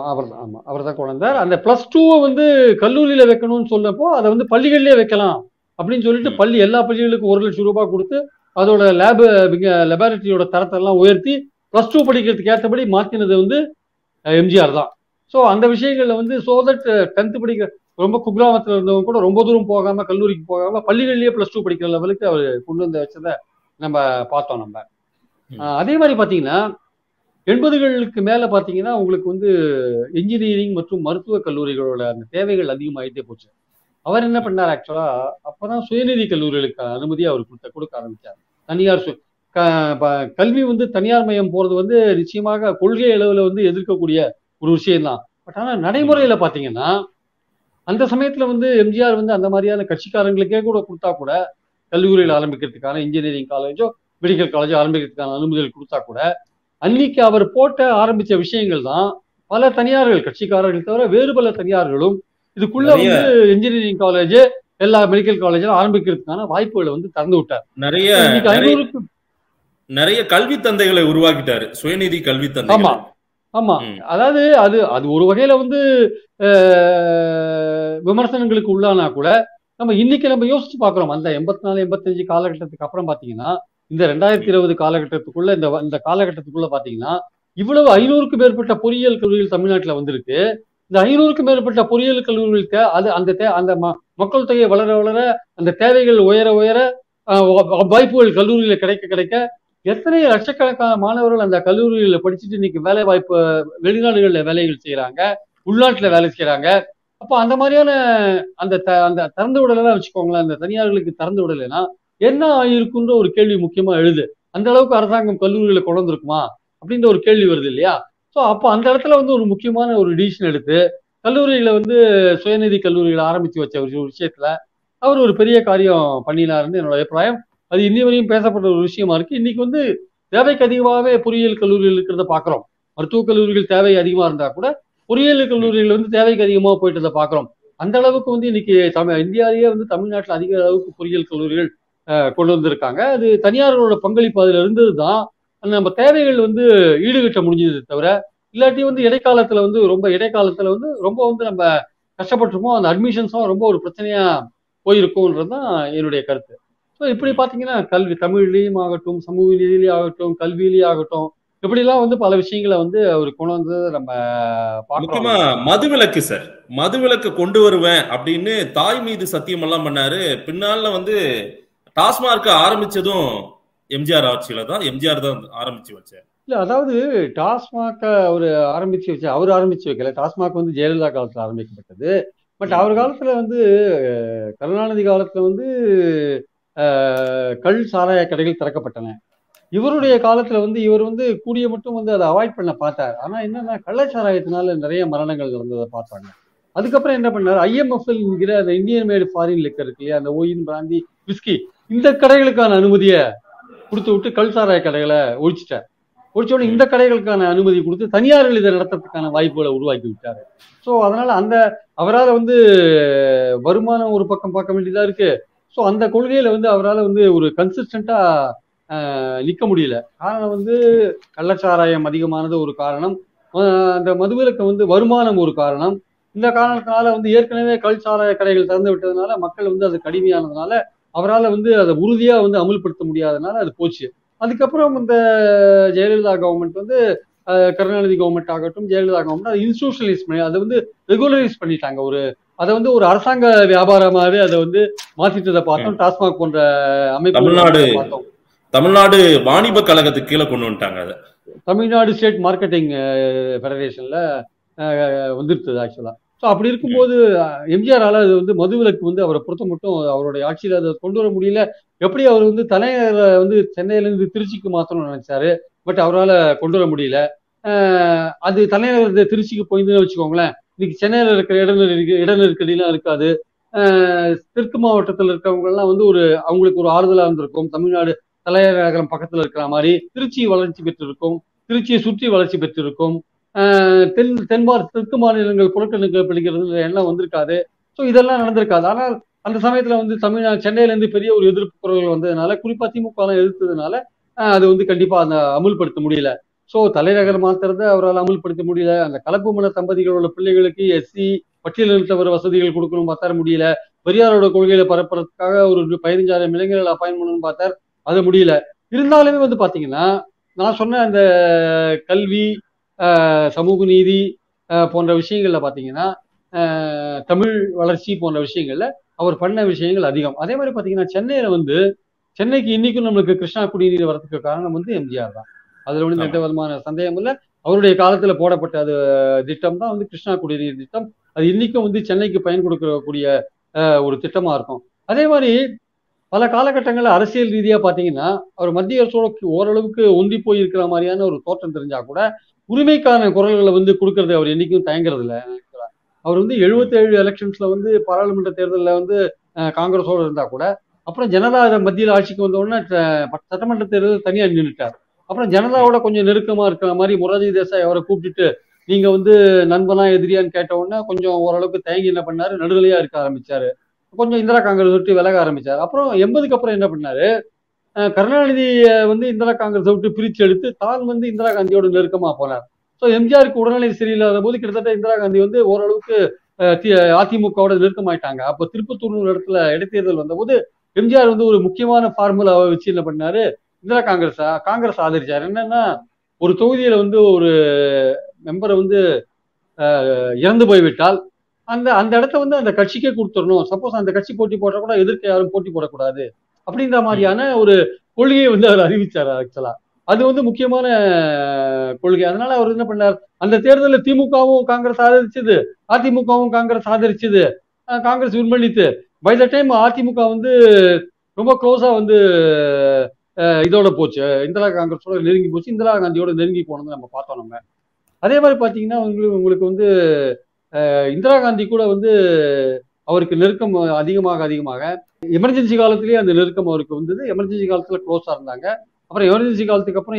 தான் கொண்டு வந்தார். அந்த +2 வந்து கல்லூரியில வைக்கணும்னு சொன்னப்போ அதை வந்து பள்ளிகள்லயே வைக்கலாம் அப்படின்னு சொல்லிட்டு பள்ளி எல்லா பள்ளிகளுக்கும் 1,00,000 ரூபாய் கொடுத்து அதோட லெபார்டரியோட தரத்தை எல்லாம் உயர்த்தி +2 படிக்கிறதுக்கு ஏற்றபடி மாத்தினது வந்து எம்ஜிஆர் தான். ஸோ அந்த விஷயங்கள்ல வந்து ஸோ தட் 10th படிக்கிற ரொம்ப குக்கிராமத்தில் இருந்தவங்க கூட ரொம்ப தூரம் போகாம கல்லூரிக்கு போகாம பள்ளிகள்லயே +2 படிக்கிற லெவலுக்கு அவர் கொண்டு வந்து வச்சதை நம்ம பார்த்தோம். நம்ம அதே மாதிரி பாத்தீங்கன்னா 80களுக்கு மேல பாத்தீங்கன்னா உங்களுக்கு வந்து இன்ஜினியரிங் மற்றும் மருத்துவ கல்லூரிகளோட அந்த தேவைகள் அதிகமாயிட்டே போச்சு. அவர் என்ன பண்ணார் ஆக்சுவலா, அப்பதான் சுயநிதி கல்லூரிகளுக்கு அனுமதி அவர் கொடுக்க ஆரம்பிச்சார். தனியார் கல்வி வந்து தனியார் மயம் போறது வந்து நிச்சயமாக கொள்கை அளவுல வந்து எதிர்க்கக்கூடிய ஒரு விஷயம்தான். பட் ஆனா நடைமுறையில பாத்தீங்கன்னா அந்த சமயத்துல வந்து எம்ஜிஆர் வந்து அந்த மாதிரியான கட்சிக்காரங்களுக்கே கூட கொடுத்தா கூட கல்லூரியில் ஆரம்பிக்கிறதுக்கான இன்ஜினியரிங் காலேஜோ மெடிக்கல் காலேஜோ ஆரம்பிக்கிறதுக்கான அனுமதிகள் கொடுத்தா கூட அன்னைக்கு அவர் ஆரம்பிச்ச விஷயங்கள் தான் பல தனியார்கள் கட்சிக்காரர்கள் தவிர வேறு பல தனியார்களும் இதுக்குள்ள வந்து இன்ஜினியரிங் காலேஜ் எல்லா மெடிக்கல் காலேஜும் ஆரம்பிக்கிறதுக்கான வாய்ப்புகளை வந்து திறந்து விட்டார். நிறைய கல்வி தந்தைகளை உருவாக்கிட்டாரு, சுயநிதி கல்வி தந்தை. ஆமா ஆமா, அதாவது அது ஒரு வகையில வந்து விமர்சனங்களுக்கு உள்ளானா கூட நம்ம இன்னைக்கு நம்ம யோசிச்சு பாக்குறோம். அந்த 84 85 காலகட்டத்துக்கு அப்புறம் பாத்தீங்கன்னா இந்த 2020 காலகட்டத்துக்குள்ள இந்த காலகட்டத்துக்குள்ள பாத்தீங்கன்னா இவ்வளவு 500க்கும் மேற்பட்ட பொறியியல் கல்லூரிகள் தமிழ்நாட்டுல வந்திருக்கு. இந்த 500க்கும் மேற்பட்ட பொறியியல் கல்லூரிகளுக்கு அந்த மக்கள் தொகை வளர வளர அந்த தேவைகள் உயர உயர வாய்ப்புகள் கல்லூரியில கிடைக்க எத்தனை லட்சக்கணக்கான மாணவர்கள் அந்த கல்லூரிகளில் படிச்சுட்டு இன்னைக்கு வேலை வாய்ப்பு வெளிநாடுகள்ல வேலைகள் செய்யறாங்க, உள்நாட்டுல வேலை செய்யறாங்க. அப்போ அந்த மாதிரியான அந்த திறந்து விடலாம் வச்சுக்கோங்களேன். அந்த தனியார்களுக்கு திறந்து விடலைன்னா என்ன ஆயிருக்குன்ற ஒரு கேள்வி முக்கியமா எழுது. அந்த அளவுக்கு அரசாங்கம் கல்லூரிகளை கொண்டு வந்திருக்குமா அப்படின்ற ஒரு கேள்வி வருது இல்லையா? ஸோ அப்போ அந்த இடத்துல வந்து ஒரு முக்கியமான ஒரு டிசிஷன் எடுத்து கல்லூரிகளை வந்து சுயநிதி கல்லூரிகளை ஆரம்பிச்சு வச்ச ஒரு விஷயத்துல அவர் ஒரு பெரிய காரியம் பண்ணினாருன்னு என்னோட அபிப்பிராயம். அது இன்னி வரையும் பேசப்பட்ட ஒரு விஷயமா இருக்கு. இன்னைக்கு வந்து தேவைக்கு அதிகமாகவே பொறியியல் கல்லூரிகள் இருக்கிறத பாக்குறோம். மருத்துவக் கல்லூரிகள் தேவை அதிகமா இருந்தா கூட பொறியியல் கல்லூரிகள் வந்து தேவைக்கு அதிகமா போயிட்டு பாக்குறோம். அந்த அளவுக்கு வந்து இன்னைக்கு இந்தியாவிலேயே வந்து தமிழ்நாட்டில் அதிக அளவுக்கு பொறியியல் கல்லூரிகள் கொண்டு வந்திருக்காங்க. அது தனியார்களோட பங்களிப்பு அதுல இருந்ததுதான் நம்ம தேவைகள் வந்து ஈடுகட்ட முடிஞ்சது தவிர இல்லாட்டி வந்து இடைக்காலத்துல வந்து ரொம்ப வந்து நம்ம கஷ்டப்பட்டிருப்போம். அந்த அட்மிஷன்ஸும் ரொம்ப ஒரு பிரச்சனையா போயிருக்கும்ன்றதுதான் என்னுடைய கருத்து. ஸோ இப்படி பாத்தீங்கன்னா கல்வி தமிழ்லையும் ஆகட்டும், சமூக நீதியிலேயே ஆகட்டும், கல்வியிலேயே ஆகட்டும், இப்படிலாம் வந்து பல விஷயங்களை வந்து அவர் கொண்டு வந்து நம்ம முக்கியமா மதுவிலக்கு சார், மதுவிலக்கு கொண்டு வருவேன் அப்படின்னு தாய் மீது சத்தியம் எல்லாம் பண்ணாரு. பின்னால வந்து டாஸ்மார்க் ஆரம்பிச்சதும் எம்ஜிஆர் ஆட்சியில தான், எம்ஜிஆர் தான் ஆரம்பிச்சு வச்சார். இல்ல அதாவது டாஸ்மாக் அவர் ஆரம்பிச்சு வைக்கல. டாஸ்மாக் வந்து ஜெயலலிதா காலத்துல ஆரம்பிக்கப்பட்டது. பட் அவர் காலத்துல வந்து கருணாநிதி காலத்துல வந்து கள் சாராய கடைகள் திறக்கப்பட்டன. இவருடைய காலத்துல வந்து இவர் வந்து கூடிய மட்டும் வந்து அதை அவாய்ட் பண்ண பார்த்தார். ஆனா என்னன்னா கள்ளச்சாராயத்தினால நிறைய மரணங்கள் நடந்ததை பார்த்தாங்க. அதுக்கப்புறம் என்ன பண்ணாரு, IMFL என்கிற அந்த இந்தியன் மேடு ஃபாரின் லிக்கர் இருக்கு இல்லையா, அந்த ஒயின் பிராந்தி விஸ்கி இந்த கடைகளுக்கான அனுமதியை கொடுத்து விட்டு கள் சாராய கடைகளை ஒழிச்சிட்டார். ஒழிச்சோடனே இந்த கடைகளுக்கான அனுமதி கொடுத்து தனியார்கள் இதை நடத்துறதுக்கான வாய்ப்புகளை உருவாக்கி விட்டாரு. ஸோ அதனால அவரால் வந்து வருமானம் ஒரு பக்கம் பார்க்க வேண்டியதா இருக்கு. ஸோ அந்த கொள்கையில வந்து அவரால் வந்து ஒரு கன்சிஸ்டண்டா நிற்க முடியல. காரணம் வந்து கள்ளச்சாராயம் அதிகமானது ஒரு காரணம், அந்த மதுவிலக்கு வந்து வருமானம் ஒரு காரணம். இந்த காரணத்தினால வந்து ஏற்கனவே கள்சாராய கடைகள் திறந்து விட்டதுனால மக்கள் வந்து அது கடுமையானதுனால அவரால் வந்து அதை உறுதியா வந்து அமுல்படுத்த முடியாதனால அது போச்சு. அதுக்கப்புறம் இந்த ஜெயலலிதா கவர்மெண்ட் வந்து கருணாநிதி கவர்மெண்ட் ஆகட்டும், ஜெயலலிதா கவர்மெண்ட் அதை இன்ஸ்டிடியூஷனலைஸ் பண்ணி அதை வந்து ரெகுலரைஸ் பண்ணிட்டாங்க. அதை வந்து ஒரு அரசாங்க வியாபாரமாவே அதை வந்து மாத்திட்டதை பார்த்தோம். டாஸ்மாக் போன்ற அமைப்பு பார்த்தோம். தமிழ்நாடு வாணிப கழகத்துக்கு கீழே கொண்டு வந்துட்டாங்க. அதை தமிழ்நாடு ஸ்டேட் மார்க்கெட்டிங் ஃபெடரேஷன்ல வந்துருக்குது ஆக்சுவலா. ஸோ அப்படி இருக்கும்போது எம்ஜிஆரால அது வந்து மதுவிலக்கு வந்து அவரை பொறுத்த மட்டும் அவருடைய ஆட்சியில் அதை கொண்டு வர முடியல. எப்படி அவர் வந்து தலைநகரை வந்து சென்னையிலேருந்து திருச்சிக்கு மாற்றணும்னு நினைச்சாரு, பட் அவரால் கொண்டு வர முடியல. அது தலைநகர் திருச்சிக்கு போயிருந்துன்னு வச்சுக்கோங்களேன், இன்னைக்கு சென்னையில் இருக்கிற இட நெருக்கடிலாம் இருக்காது. தெற்கு மாவட்டத்தில் இருக்கிறவங்கலாம் வந்து அவங்களுக்கு ஒரு ஆறுதலாக இருந்திருக்கும். தமிழ்நாடு தலைநகரம் பக்கத்தில் இருக்கிற மாதிரி திருச்சி வளர்ச்சி பெற்றிருக்கும், திருச்சியை சுற்றி வளர்ச்சி பெற்றிருக்கும். தெற்கு மாநிலங்கள் புறக்கணிக்கப்படுகிறது எல்லாம் வந்திருக்காது. ஸோ இதெல்லாம் நடந்திருக்காது. ஆனால் அந்த சமயத்துல வந்து சென்னையிலேருந்து பெரிய ஒரு எதிர்ப்பு குரல்கள் வந்ததுனால, குறிப்பா திமுக எதிர்த்ததுனால அது வந்து கண்டிப்பா அந்த அமுல்படுத்த முடியல. ஸோ தலைநகர் மாத்திரத்தை அவரால் அமுல்படுத்த முடியல. அந்த கலப்பு மன தம்பதிகளோட பிள்ளைகளுக்கு SC பட்டியலினத்தவர் வசதிகள் கொடுக்கணும் பார்த்தா முடியல. பெரியாரோட கொள்கையில பரப்புறதுக்காக ஒரு 15,000 இளைஞர்கள் அப்பாயின் பண்ணணும்னு பார்த்தார், அது முடியல. இருந்தாலுமே வந்து பாத்தீங்கன்னா நான் சொன்ன அந்த கல்வி, சமூக நீதி போன்ற விஷயங்கள்ல பாத்தீங்கன்னா தமிழ் வளர்ச்சி போன்ற விஷயங்கள்ல அவர் பண்ண விஷயங்கள் அதிகம். அதே மாதிரி பாத்தீங்கன்னா சென்னையில வந்து சென்னைக்கு இன்னைக்கும் நம்மளுக்கு கிருஷ்ணா குடிநீர் வரதுக்கு காரணம் வந்து எம்ஜிஆர் தான். அதுல வந்து எந்த விதமான சந்தேகம் இல்லை. அவருடைய காலத்துல போடப்பட்ட அது திட்டம் தான் வந்து கிருஷ்ணா குடிநீர் திட்டம். அது இன்னைக்கும் வந்து சென்னைக்கு பயன் கொடுக்கக்கூடிய ஒரு திட்டமா இருக்கும். அதே மாதிரி பல காலகட்டங்கள்ல அரசியல் ரீதியா பாத்தீங்கன்னா அவர் மத்திய அரசோட ஓரளவுக்கு ஒன்றி போய் இருக்கிற மாதிரியான ஒரு தோற்றம் தெரிஞ்சா கூட உரிமைக்கான குரல்களை வந்து கொடுக்கறது அவர் என்னைக்கும் தயங்குறது இல்லை. அவர் வந்து 77 எலெக்ஷன்ஸ்ல வந்து பாராளுமன்ற தேர்தலில் வந்து காங்கிரஸோட இருந்தா கூட அப்புறம் ஜனதா மத்தியில் ஆட்சிக்கு வந்த உடனே சட்டமன்ற தேர்தல் தனியா நின்றுட்டார். அப்புறம் ஜனதாவோட கொஞ்சம் நெருக்கமா இருக்கிற மாதிரி மொரார்ஜி தேசாய் அவரை கூப்பிட்டுட்டு நீங்க வந்து நண்பனா எதிரியான்னு கேட்ட உடனே கொஞ்சம் ஓரளவுக்கு தயங்கி என்ன பண்ணாரு, நடுநிலையா இருக்க ஆரம்பிச்சாரு. கொஞ்சம் இந்திரா காங்கிரஸ் விட்டு விலக ஆரம்பிச்சாரு. அப்புறம் 80க்கு அப்புறம் என்ன பண்ணாரு, கருணாநிதியை வந்து இந்திரா காங்கிரஸை விட்டு பிரிச்சு எடுத்து தான் வந்து இந்திரா காந்தியோட நெருக்கமா போனார். ஸோ எம்ஜிஆருக்கு உடல்நிலை சரியில்லாத போது கிட்டத்தட்ட இந்திரா காந்தி வந்து ஓரளவுக்கு அதிமுகவோட நெருக்கமாயிட்டாங்க. அப்போ திருப்பத்தூர் ஒரு இடத்துல இடைத்தேர்தல் வந்தபோது எம்ஜிஆர் வந்து ஒரு முக்கியமான ஃபார்முலாவை வச்சு என்ன பண்ணாரு, இந்திரா காங்கிரஸ் ஆதரிச்சாரு. என்னன்னா ஒரு தொகுதியில வந்து ஒரு மெம்பரை வந்து இறந்து போய்விட்டால் அந்த அந்த இடத்த வந்து அந்த கட்சிக்கே கொடுத்துடணும். சப்போஸ் அந்த கட்சி போட்டி போட்டா கூட எதிர்க்க யாரும் போட்டி போடக்கூடாது அப்படின்ற மாதிரியான ஒரு கொள்கையை வந்து அவர் அறிவிச்சார். ஆக்சுவலா அது வந்து முக்கியமான கொள்கை. அதனால அவர் என்ன பண்ணார், அந்த தேர்தலில் திமுகவும் காங்கிரஸ் ஆதரிச்சது, அதிமுகவும் காங்கிரஸ் ஆதரிச்சது, காங்கிரஸ் வின் பண்ணிட்டு பை த டைம் அதிமுக வந்து ரொம்ப க்ளோஸா வந்து இதோட போச்சு, இந்திரா காங்கிரஸோட நெருங்கி போச்சு, இந்திரா காந்தியோட நெருங்கி போனது நம்ம பார்த்தோம். நம்ம அதே மாதிரி பாத்தீங்கன்னா உங்களுக்கு வந்து இந்திரா காந்தி கூட வந்து அவருக்கு நெருக்கம் அதிகமாக எமர்ஜென்சி காலத்திலேயே அந்த நெருக்கம் அவருக்கு வந்தது. எமர்ஜென்சி காலத்துல க்ளோஸா இருந்தாங்க. அப்புறம் எமர்ஜென்சி காலத்துக்கு அப்புறம்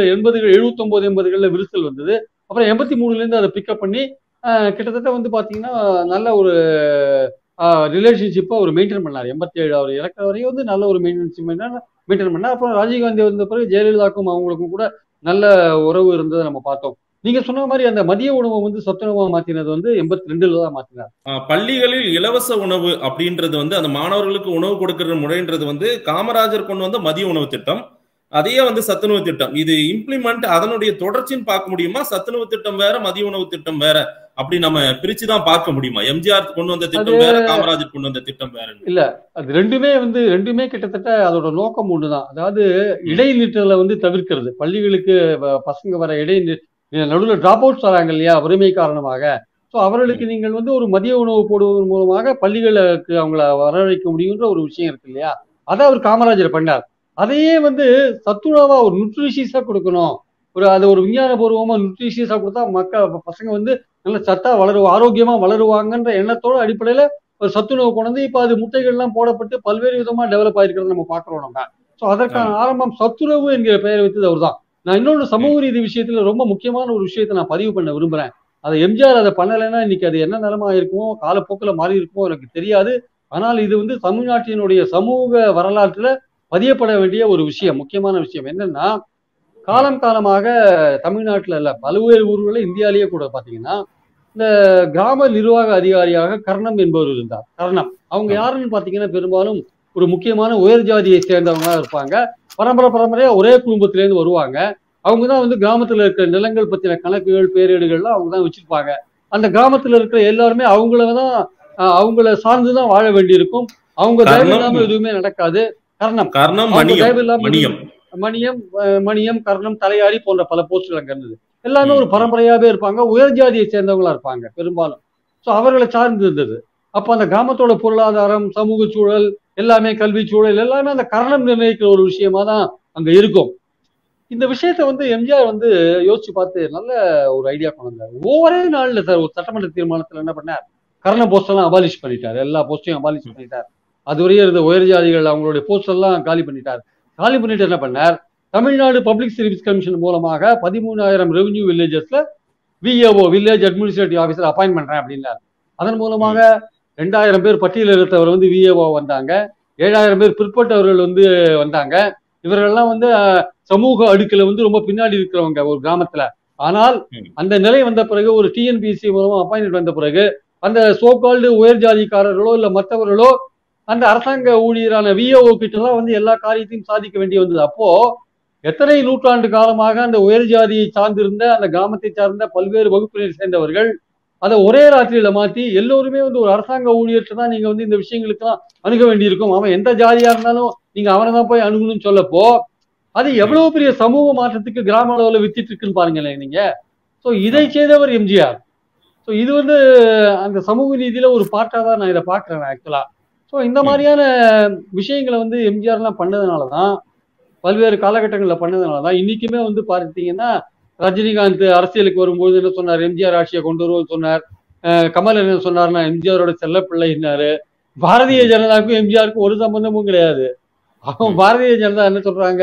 79 விரிசல் வந்தது. அப்புறம் 83 அதை பிக்கப் பண்ணி கிட்டத்தட்ட வந்து பாத்தீங்கன்னா நல்ல ஒரு ரிலேஷன்ஷிப்பை அவர் மெயின்டைன் பண்ணார். 87 அவர் இறக்குற வரையும் வந்து நல்ல ஒரு மெயின்டைன் பண்ணார். அப்புறம் ராஜீவ்காந்தி வந்த பிறகு ஜெயலலிதாக்கும் அவங்களுக்கும் கூட நல்ல உறவு இருந்ததை நம்ம பார்த்தோம். நீங்க சொன்ன மாதிரி அந்த மதிய உணவை வந்து சத்துணவா மாத்தினது வந்து 82ல தான் மாத்தினார். பள்ளிகளில் இலவச உணவு அப்படின்றது வந்து அந்த மாணவர்களுக்கு உணவு கொடுக்கிற முறைன்றது வந்து காமராஜர் கொண்டு வந்த மதிய உணவு திட்டம், அதையே வந்து சத்துணவு திட்டம். இது இம்ப்ளிமெண்ட் அதனுடைய தொடர்ச்சின்னு பார்க்க முடியுமா? சத்துணவு திட்டம் வேற, மதிய உணவு திட்டம் வேற, அப்படி நம்ம பிரிச்சுதான் பார்க்க முடியுமா? எம்ஜிஆர் கொண்டு வந்த திட்டம் வேற, காமராஜர் கொண்டு வந்த திட்டம் வேற இல்ல. அது ரெண்டுமே கிட்டத்தட்ட அதோட நோக்கம் ஒண்ணுதான். அதாவது இடைநிற்றலை வந்து தவிர்க்கிறது. பள்ளிகளுக்கு பசங்க வர நடுவில் டிராப் அவுட்ஸ் வராங்க இல்லையா, வறுமை காரணமாக. ஸோ அவர்களுக்கு நீங்கள் வந்து ஒரு மதிய உணவு போடுவதன் மூலமாக பள்ளிகளுக்கு அவங்கள வரவழைக்க முடியுன்ற ஒரு விஷயம் இருக்கு இல்லையா, அதை அவர் காமராஜர் பண்ணார். அதையே வந்து சத்துணவா ஒரு நியூட்ரிஷியஸா கொடுக்கணும், அது ஒரு விஞ்ஞானபூர்வமா நியூட்ரிஷியஸா கொடுத்தா பசங்க வந்து நல்ல சத்தா ஆரோக்கியமா வளருவாங்கன்ற எண்ணத்தோட அடிப்படையில ஒரு சத்துணவு கொண்டு வந்து இப்ப அது முட்டைகள்லாம் போடப்பட்டு பல்வேறு விதமா டெவலப் ஆயிருக்கிறத நம்ம பாக்குறோம் நம்ம. ஸோ அதற்கான ஆரம்பம் சத்துணவு என்கிற பெயரை வைத்தது அவர் தான். நான் இன்னொன்று சமூக ரீதி விஷயத்துல ரொம்ப முக்கியமான ஒரு விஷயத்தை நான் பதிவு பண்ண விரும்புறேன். அதை எம்ஜிஆர் அதை பண்ணலைன்னா இன்னைக்கு அது என்ன நிலைமை இருக்குமோ, காலப்போக்கில் மாறி இருக்குமோ எனக்கு தெரியாது. ஆனால் இது வந்து தமிழ்நாட்டினுடைய சமூக வரலாற்றுல பதியப்பட வேண்டிய ஒரு விஷயம், முக்கியமான விஷயம். என்னன்னா காலம் காலமாக தமிழ்நாட்டுல இல்ல பல்வேறு ஊர்களில் இந்தியாலேயே கூட பாத்தீங்கன்னா இந்த கிராம நிர்வாக அதிகாரியாக கர்ணம் என்பவர் இருந்தார். கர்ணம் அவங்க யாருன்னு பாத்தீங்கன்னா பெரும்பாலும் ஒரு முக்கியமான உயர் ஜாதியை சேர்ந்தவங்க இருப்பாங்க. பரம்பரையா ஒரே குடும்பத்திலேருந்து வருவாங்க. அவங்கதான் வந்து கிராமத்துல இருக்கிற நிலங்கள் பத்தின கணக்குகள் பேரேடுகள்லாம் அவங்க தான் வச்சிருப்பாங்க. அந்த கிராமத்துல இருக்கிற எல்லாருமே அவங்கள சார்ந்துதான் வாழ வேண்டியிருக்கும். அவங்க தயவு இல்லாம எதுவுமே நடக்காது. கர்ணம் மணியம் கர்ணம் தலையாரி போன்ற பல போஸ்டுகள் அங்க இருந்தது. எல்லாமே ஒரு பரம்பரையாவே இருப்பாங்க, உயர் ஜாதியை சேர்ந்தவங்களா இருப்பாங்க பெரும்பாலும். ஸோ அவர்களை சார்ந்து இருந்தது. அப்ப அந்த கிராமத்தோட பொருளாதாரம், சமூக சூழல் எல்லாமே, கல்வி சூழல் எல்லாமே அந்த கர்ணம் நிர்ணயிக்கிற ஒரு விஷயமா தான் அங்க இருக்கும். இந்த விஷயத்த வந்து எம்ஜிஆர் வந்து யோசிச்சு பார்த்து நல்ல ஒரு ஐடியா கொண்டு வந்தார். ஒரே நாள்ல சார் ஒரு சட்டமன்ற தீர்மானத்துல என்ன பண்ணார், கர்ண போஸ்ட் எல்லாம் அபாலிஷ் பண்ணிட்டார். எல்லா போஸ்டையும் அபாலிஷ் பண்ணிட்டார். அதுவரையும் இருந்த உயர் ஜாதிகள் அவங்களுடைய போஸ்ட் எல்லாம் காலி பண்ணிட்டார். காலி பண்ணிட்டு என்ன பண்ணார், தமிழ்நாடு பப்ளிக் சர்வீஸ் கமிஷன் மூலமாக 13,000 ரெவன்யூ வில்லேஜஸ்ல VAO village administrative officer appoint பண்றேன் அப்படின்னார். அதன் மூலமாக 2,000 பேர் பட்டியலிடத்தவர் வந்து விஏஓ வந்தாங்க. 7,000 பேர் பிற்பட்டவர்கள் வந்து வந்தாங்க. இவர்கள்லாம் வந்து சமூக அடுக்குல வந்து ரொம்ப பின்னாடி இருக்கிறவங்க ஒரு கிராமத்துல. ஆனால் அந்த நிலை வந்த பிறகு ஒரு டிஎன்பிஎஸ்சி மூலமா அப்பாயின்மெண்ட் வந்த பிறகு அந்த சோகால்டு உயர் ஜாதிக்காரர்களோ இல்ல மற்றவர்களோ அந்த அரசாங்க ஊழியரான விஓ கிட்டதான் வந்து எல்லா காரியத்தையும் சாதிக்க வேண்டி வந்தது. அப்போ எத்தனை நூற்றாண்டு காலமாக அந்த உயர் ஜாதியை சார்ந்திருந்த அந்த கிராமத்தை சார்ந்த பல்வேறு வகுப்பினை சேர்ந்தவர்கள் அதை ஒரே ராத்திரியில மாத்தி எல்லோருமே வந்து ஒரு அரசாங்க ஊழியர்கிட்ட தான் நீங்க வந்து இந்த விஷயங்களுக்கெல்லாம் அணுக வேண்டியிருக்கும், அவன் எந்த ஜாதியா இருந்தாலும் நீங்க அவனை தான் போய் அணுகணும்னு சொல்லப்போ அது எவ்வளவு பெரிய சமூக மாற்றத்துக்கு கிராம அளவுல வித்திட்டு இருக்குன்னு பாருங்களேன் நீங்க. ஸோ இதை செய்தவர் எம்ஜிஆர். ஸோ இது வந்து அந்த சமூக நீதியில ஒரு பாட்டா தான் நான் இதை பாக்குறேன் ஆக்சுவலா. ஸோ இந்த மாதிரியான விஷயங்களை வந்து எம்ஜிஆர்லாம் பண்ணதுனாலதான், பல்வேறு காலகட்டங்களில் பண்ணதுனாலதான் இன்னைக்குமே வந்து பார்த்தீங்கன்னா ரஜினிகாந்த் அரசியலுக்கு வரும்போது என்ன சொன்னார், எம்ஜிஆர் ஆட்சியை கொண்டு வருவோம் சொன்னார். கமல் என்ன சொன்னார்னா எம்ஜிஆரோட செல்ல பிள்ளைன்னாரு. பாரதிய ஜனதாவுக்கும் எம்ஜிஆருக்கும் ஒரு சம்பந்தமும் கிடையாது. அவங்க பாரதிய ஜனதா என்ன சொல்றாங்க,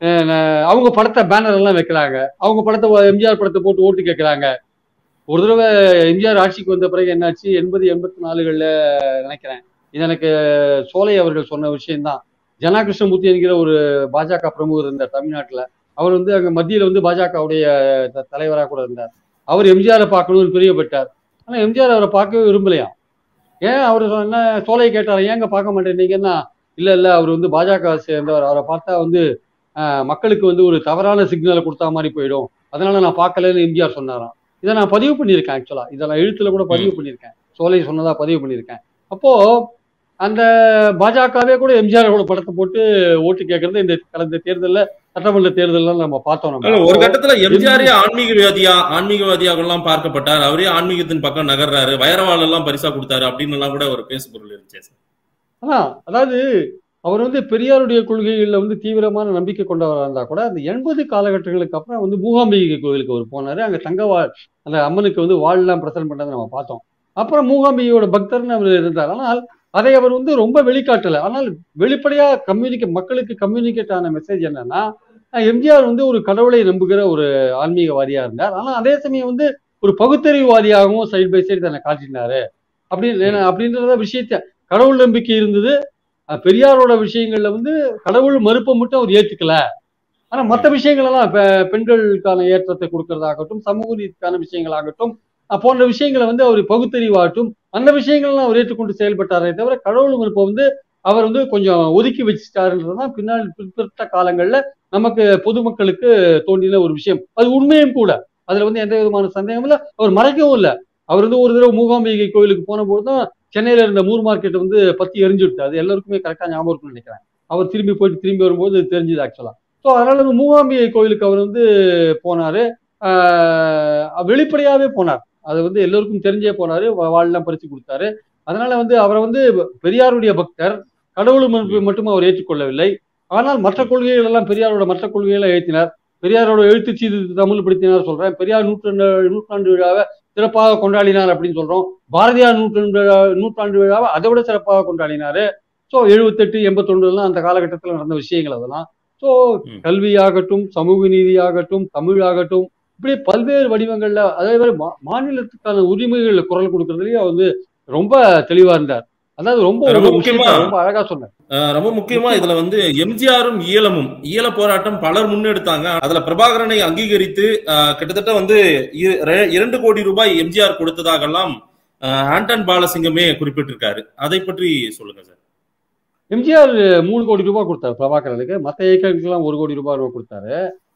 அவங்க படத்தை பேனர் எல்லாம் வைக்கிறாங்க, அவங்க படத்தை எம்ஜிஆர் படத்தை போட்டு ஓட்டு கேட்கிறாங்க. ஒரு தடவை எம்ஜிஆர் ஆட்சிக்கு வந்த பிறகு என்னாச்சு, 80-84 நினைக்கிறேன், இது எனக்கு சோலை அவர்கள் சொன்ன விஷயம்தான். ஜனா கிருஷ்ணமூர்த்தி என்கிற ஒரு பாஜக பிரமுகர் இருந்தார் தமிழ்நாட்டுல. அவர் வந்து அங்க மத்தியில வந்து பாஜகவுடைய தலைவராக கூட இருந்தார். அவர் எம்ஜிஆரை பார்க்கணும்னு பிரியப்பட்டார். ஆனா எம்ஜிஆர் அவரை பார்க்கவே விரும்பலையாம். ஏன் அவர் என்ன சோலையை கேட்டார், ஏங்க பார்க்க மாட்டேன்னீங்கன்னா, இல்ல அவர் வந்து பாஜக சேர்ந்தவர், அவரை பார்த்தா வந்து மக்களுக்கு வந்து ஒரு தவறான சிக்னலை கொடுத்தா மாதிரி போயிடும், அதனால நான் பார்க்கலன்னு எம்ஜிஆர் சொன்னாராம். இதை நான் பதிவு பண்ணியிருக்கேன் ஆக்சுவலா, இதை நான் எழுத்துல கூட பதிவு பண்ணியிருக்கேன், சோலை சொன்னதா பதிவு பண்ணியிருக்கேன். அப்போ அந்த பாஜகவே கூட எம்ஜிஆரோட படத்தை போட்டு ஓட்டு கேட்கறது இந்த கடந்த தேர்தலில், சட்டமன்ற தேர்தல் நம்ம பார்த்தோம். நம்ம ஒரு கட்டத்துல எம்ஜிஆரே ஆன்மீகவாதியாக எல்லாம் பார்க்கப்பட்டார், அவரே ஆன்மீகத்தின் பக்கம் நகர்றாரு, வைரவாள் எல்லாம் பரிசா கொடுத்தாரு அப்படின்னு எல்லாம் கூட ஒரு பேசு பொருள் இருந்துச்சு. அதாவது அவர் வந்து பெரியாருடைய கொள்கைகள்ல வந்து தீவிரமான நம்பிக்கை கொண்டவராக இருந்தா கூட அந்த 80 காலகட்டங்களுக்கு அப்புறம் வந்து மூகாம்பிகை கோவிலுக்கு அவர் போனாரு. அங்க தங்கவாள் அந்த அம்மனுக்கு வந்து வாழ்லாம் பிரசன்ட் பண்ணதை நம்ம பார்த்தோம். அப்புறம் மூகாம்பிகையோட பக்தர்னு அவர் இருந்தார். ஆனால் அதை அவர் வந்து ரொம்ப வெளிக்காட்டல. ஆனால் வெளிப்படையா மக்களுக்கு கம்யூனிகேட் ஆன மெசேஜ் என்னன்னா, எம்ஜிஆர் வந்து ஒரு கடவுளை நம்புகிற ஒரு ஆன்மீகவாதியா இருந்தார். ஆனா அதே சமயம் வந்து ஒரு பகுத்தறிவுவாதியாகவும் சைட் பை சைடு தன்னை காட்டினாரு அப்படின்றத விஷயத்த. கடவுள் நம்பிக்கை இருந்தது, பெரியாரோட விஷயங்கள்ல வந்து கடவுள் மறுப்பை மட்டும் அவர் ஏற்றுக்கல. ஆனா மற்ற விஷயங்கள் எல்லாம் பெண்களுக்கான ஏற்றத்தை கொடுக்கறதாகட்டும், சமூக நீதிக்கான விஷயங்களாகட்டும், போன்ற விஷயங்களை வந்து அவர் பகுத்தறிவாட்டும் அந்த விஷயங்கள்லாம் அவர் ஏற்றுக்கொண்டு செயல்பட்டாரே தவிர கடவுள் மறுப்பை வந்து அவர் வந்து கொஞ்சம் ஒதுக்கி வச்சுட்டாருன்றதுதான் பின்னால் பிற்பட்ட காலங்கள்ல நமக்கு பொதுமக்களுக்கு தோன்றின ஒரு விஷயம். அது உண்மையும் கூட, அதுல வந்து எந்த விதமான சந்தேகமும் இல்லை, அவர் மறைக்கவும் இல்லை. அவர் வந்து ஒரு தடவை மூகாம்பிகை கோயிலுக்கு போன போதுதான் சென்னையில இருந்த மூர் மார்க்கெட் வந்து பத்தி எரிஞ்சுடுது. அது எல்லாருக்குமே கரெக்டா ஞாபகம் இருக்குன்னு நினைக்கிறேன். அவர் திரும்பி வரும்போது தெரிஞ்சுது ஆக்சுவலா. ஸோ அதனால வந்து மூகாம்பிகை கோயிலுக்கு அவர் வந்து போனாரு, வெளிப்படையாவே போனார். அது வந்து எல்லோருக்கும் தெரிஞ்சே போனாரு, வாழ்லாம் பறிச்சு கொடுத்தாரு. அதனால வந்து அவரை வந்து பெரியாருடைய பக்தர், கடவுள் மட்டும் அவர் ஏற்றுக்கொள்ளவில்லை. ஆனால் மற்ற கொள்கைகள் எல்லாம் பெரியாரோட மற்ற கொள்கைகளை எழுத்தினார். பெரியாரோட எழுத்து சீர்திருத்த தமிழ் படுத்தினார் சொல்றேன். பெரியார் நூற்றாண்டு விழாவை சிறப்பாக கொண்டாடினார் அப்படின்னு சொல்றோம். பாரதியார் நூற்றாண்டு விழாவை அதை விட சிறப்பாக கொண்டாடினாரு. ஸோ 78, 81 அந்த காலகட்டத்தில் நடந்த விஷயங்கள் அதெல்லாம். ஸோ கல்வியாகட்டும், சமூக நீதியாகட்டும், தமிழாகட்டும், இப்படி பல்வேறு வடிவங்கள்ல அதே மாதிரி மாநிலத்துக்கான உரிமைகள் குரல் கொடுக்கறதுலயே வந்து ரொம்ப தெளிவா இருந்தார். அதாவது ரொம்ப முக்கியமா ரொம்ப அழகா சொன்னார். ரொம்ப முக்கியமா இதுல வந்து எம்ஜிஆரும் ஈழ போராட்டம் பலர் முன்னெடுத்தாங்க. அதுல பிரபாகரனை அங்கீகரித்து கிட்டத்தட்ட வந்து 2 கோடி ரூபாய் எம்ஜிஆர் கொடுத்ததாகலாம் ஆண்டன் பாலசிங்கமே குறிப்பிட்டிருக்காரு. அதை பற்றி சொல்லுங்க சார். எம்ஜிஆர் 3 கோடி ரூபாய் கொடுத்தாரு பிரபாகரனுக்கு, மற்ற இயக்கங்களுக்கெல்லாம் 1 கோடி ரூபாய் கொடுத்தாரு.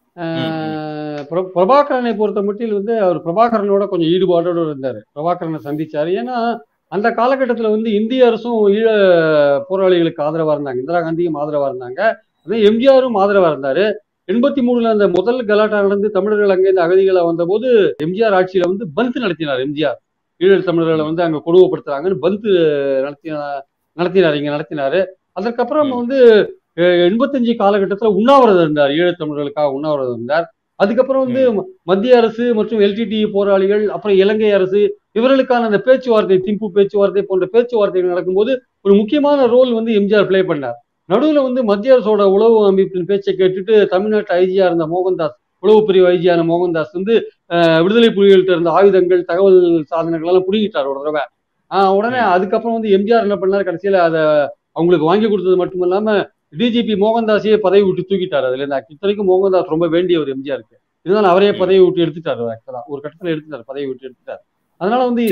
பிரபாகரனை பொறுத்த மட்டில் வந்து அவர் பிரபாகரனோட கொஞ்சம் ஈடுபாடோடு இருந்தார். பிரபாகரனை சந்திச்சாரு. ஏன்னா அந்த காலகட்டத்தில் வந்து இந்திய அரசும் ஈழ போராளிகளுக்கு ஆதரவா இருந்தாங்க, இந்திரா காந்தியும் ஆதரவா இருந்தாங்க, அதே எம்ஜிஆரும் ஆதரவா இருந்தாரு. 83 அந்த முதல் கலாட்டா நடந்து தமிழர்கள் அங்கேருந்து அகதிகளை வந்த போது எம்ஜிஆர் ஆட்சியில வந்து பந்த் நடத்தினார். எம்ஜிஆர் ஈழ தமிழர்களை வந்து அங்க கொடுமைப்படுத்துறாங்கன்னு பந்த் நடத்தினாரு. அதற்கப்புறம் வந்து 85 காலகட்டத்தில் உண்ணாவிரதம் இருந்தார், ஈழத்தமிழர்களுக்காக உண்ணாவிரதம் இருந்தார். அதுக்கப்புறம் வந்து மத்திய அரசு மற்றும் எல்டிடி போராளிகள், அப்புறம் இலங்கை அரசு, இவர்களுக்கான அந்த பேச்சுவார்த்தை, திம்பு பேச்சுவார்த்தை போன்ற பேச்சுவார்த்தைகள் நடக்கும்போது ஒரு முக்கியமான ரோல் வந்து எம்ஜிஆர் பிளே பண்ணார். நடுவில் வந்து மத்திய அரசோட உளவு அமைப்பின் பேச்சை கேட்டுட்டு தமிழ்நாட்டு ஐஜியா இருந்த மோகன்தாஸ், உளவு பிரிவு ஐஜியான மோகன்தாஸ் வந்து விடுதலை புலிகள்கிட்ட இருந்த ஆயுதங்கள், தகவல் சாதனங்கள் எல்லாம் புடுங்கிட்டார் ஒரு தடவை. உடனே அதுக்கப்புறம் வந்து எம்ஜிஆர் என்ன பண்ணார், கடைசியில அதை அவங்களுக்கு வாங்கி கொடுத்தது மட்டும் இல்லாம டிஜிபி மோகன்தாஸையே பதவி விட்டு தூக்கிட்டார். அதுல இருந்து இத்தனைக்கும் மோகன்தாஸ் ரொம்ப வேண்டியவர் எம்ஜிஆருக்கு, இதனால அவரே பதவி விட்டு எடுத்துட்டாரு. ஆக்சுவலா ஒரு கட்டத்தில் பதவி விட்டு எடுத்துட்டார். அதனால வந்து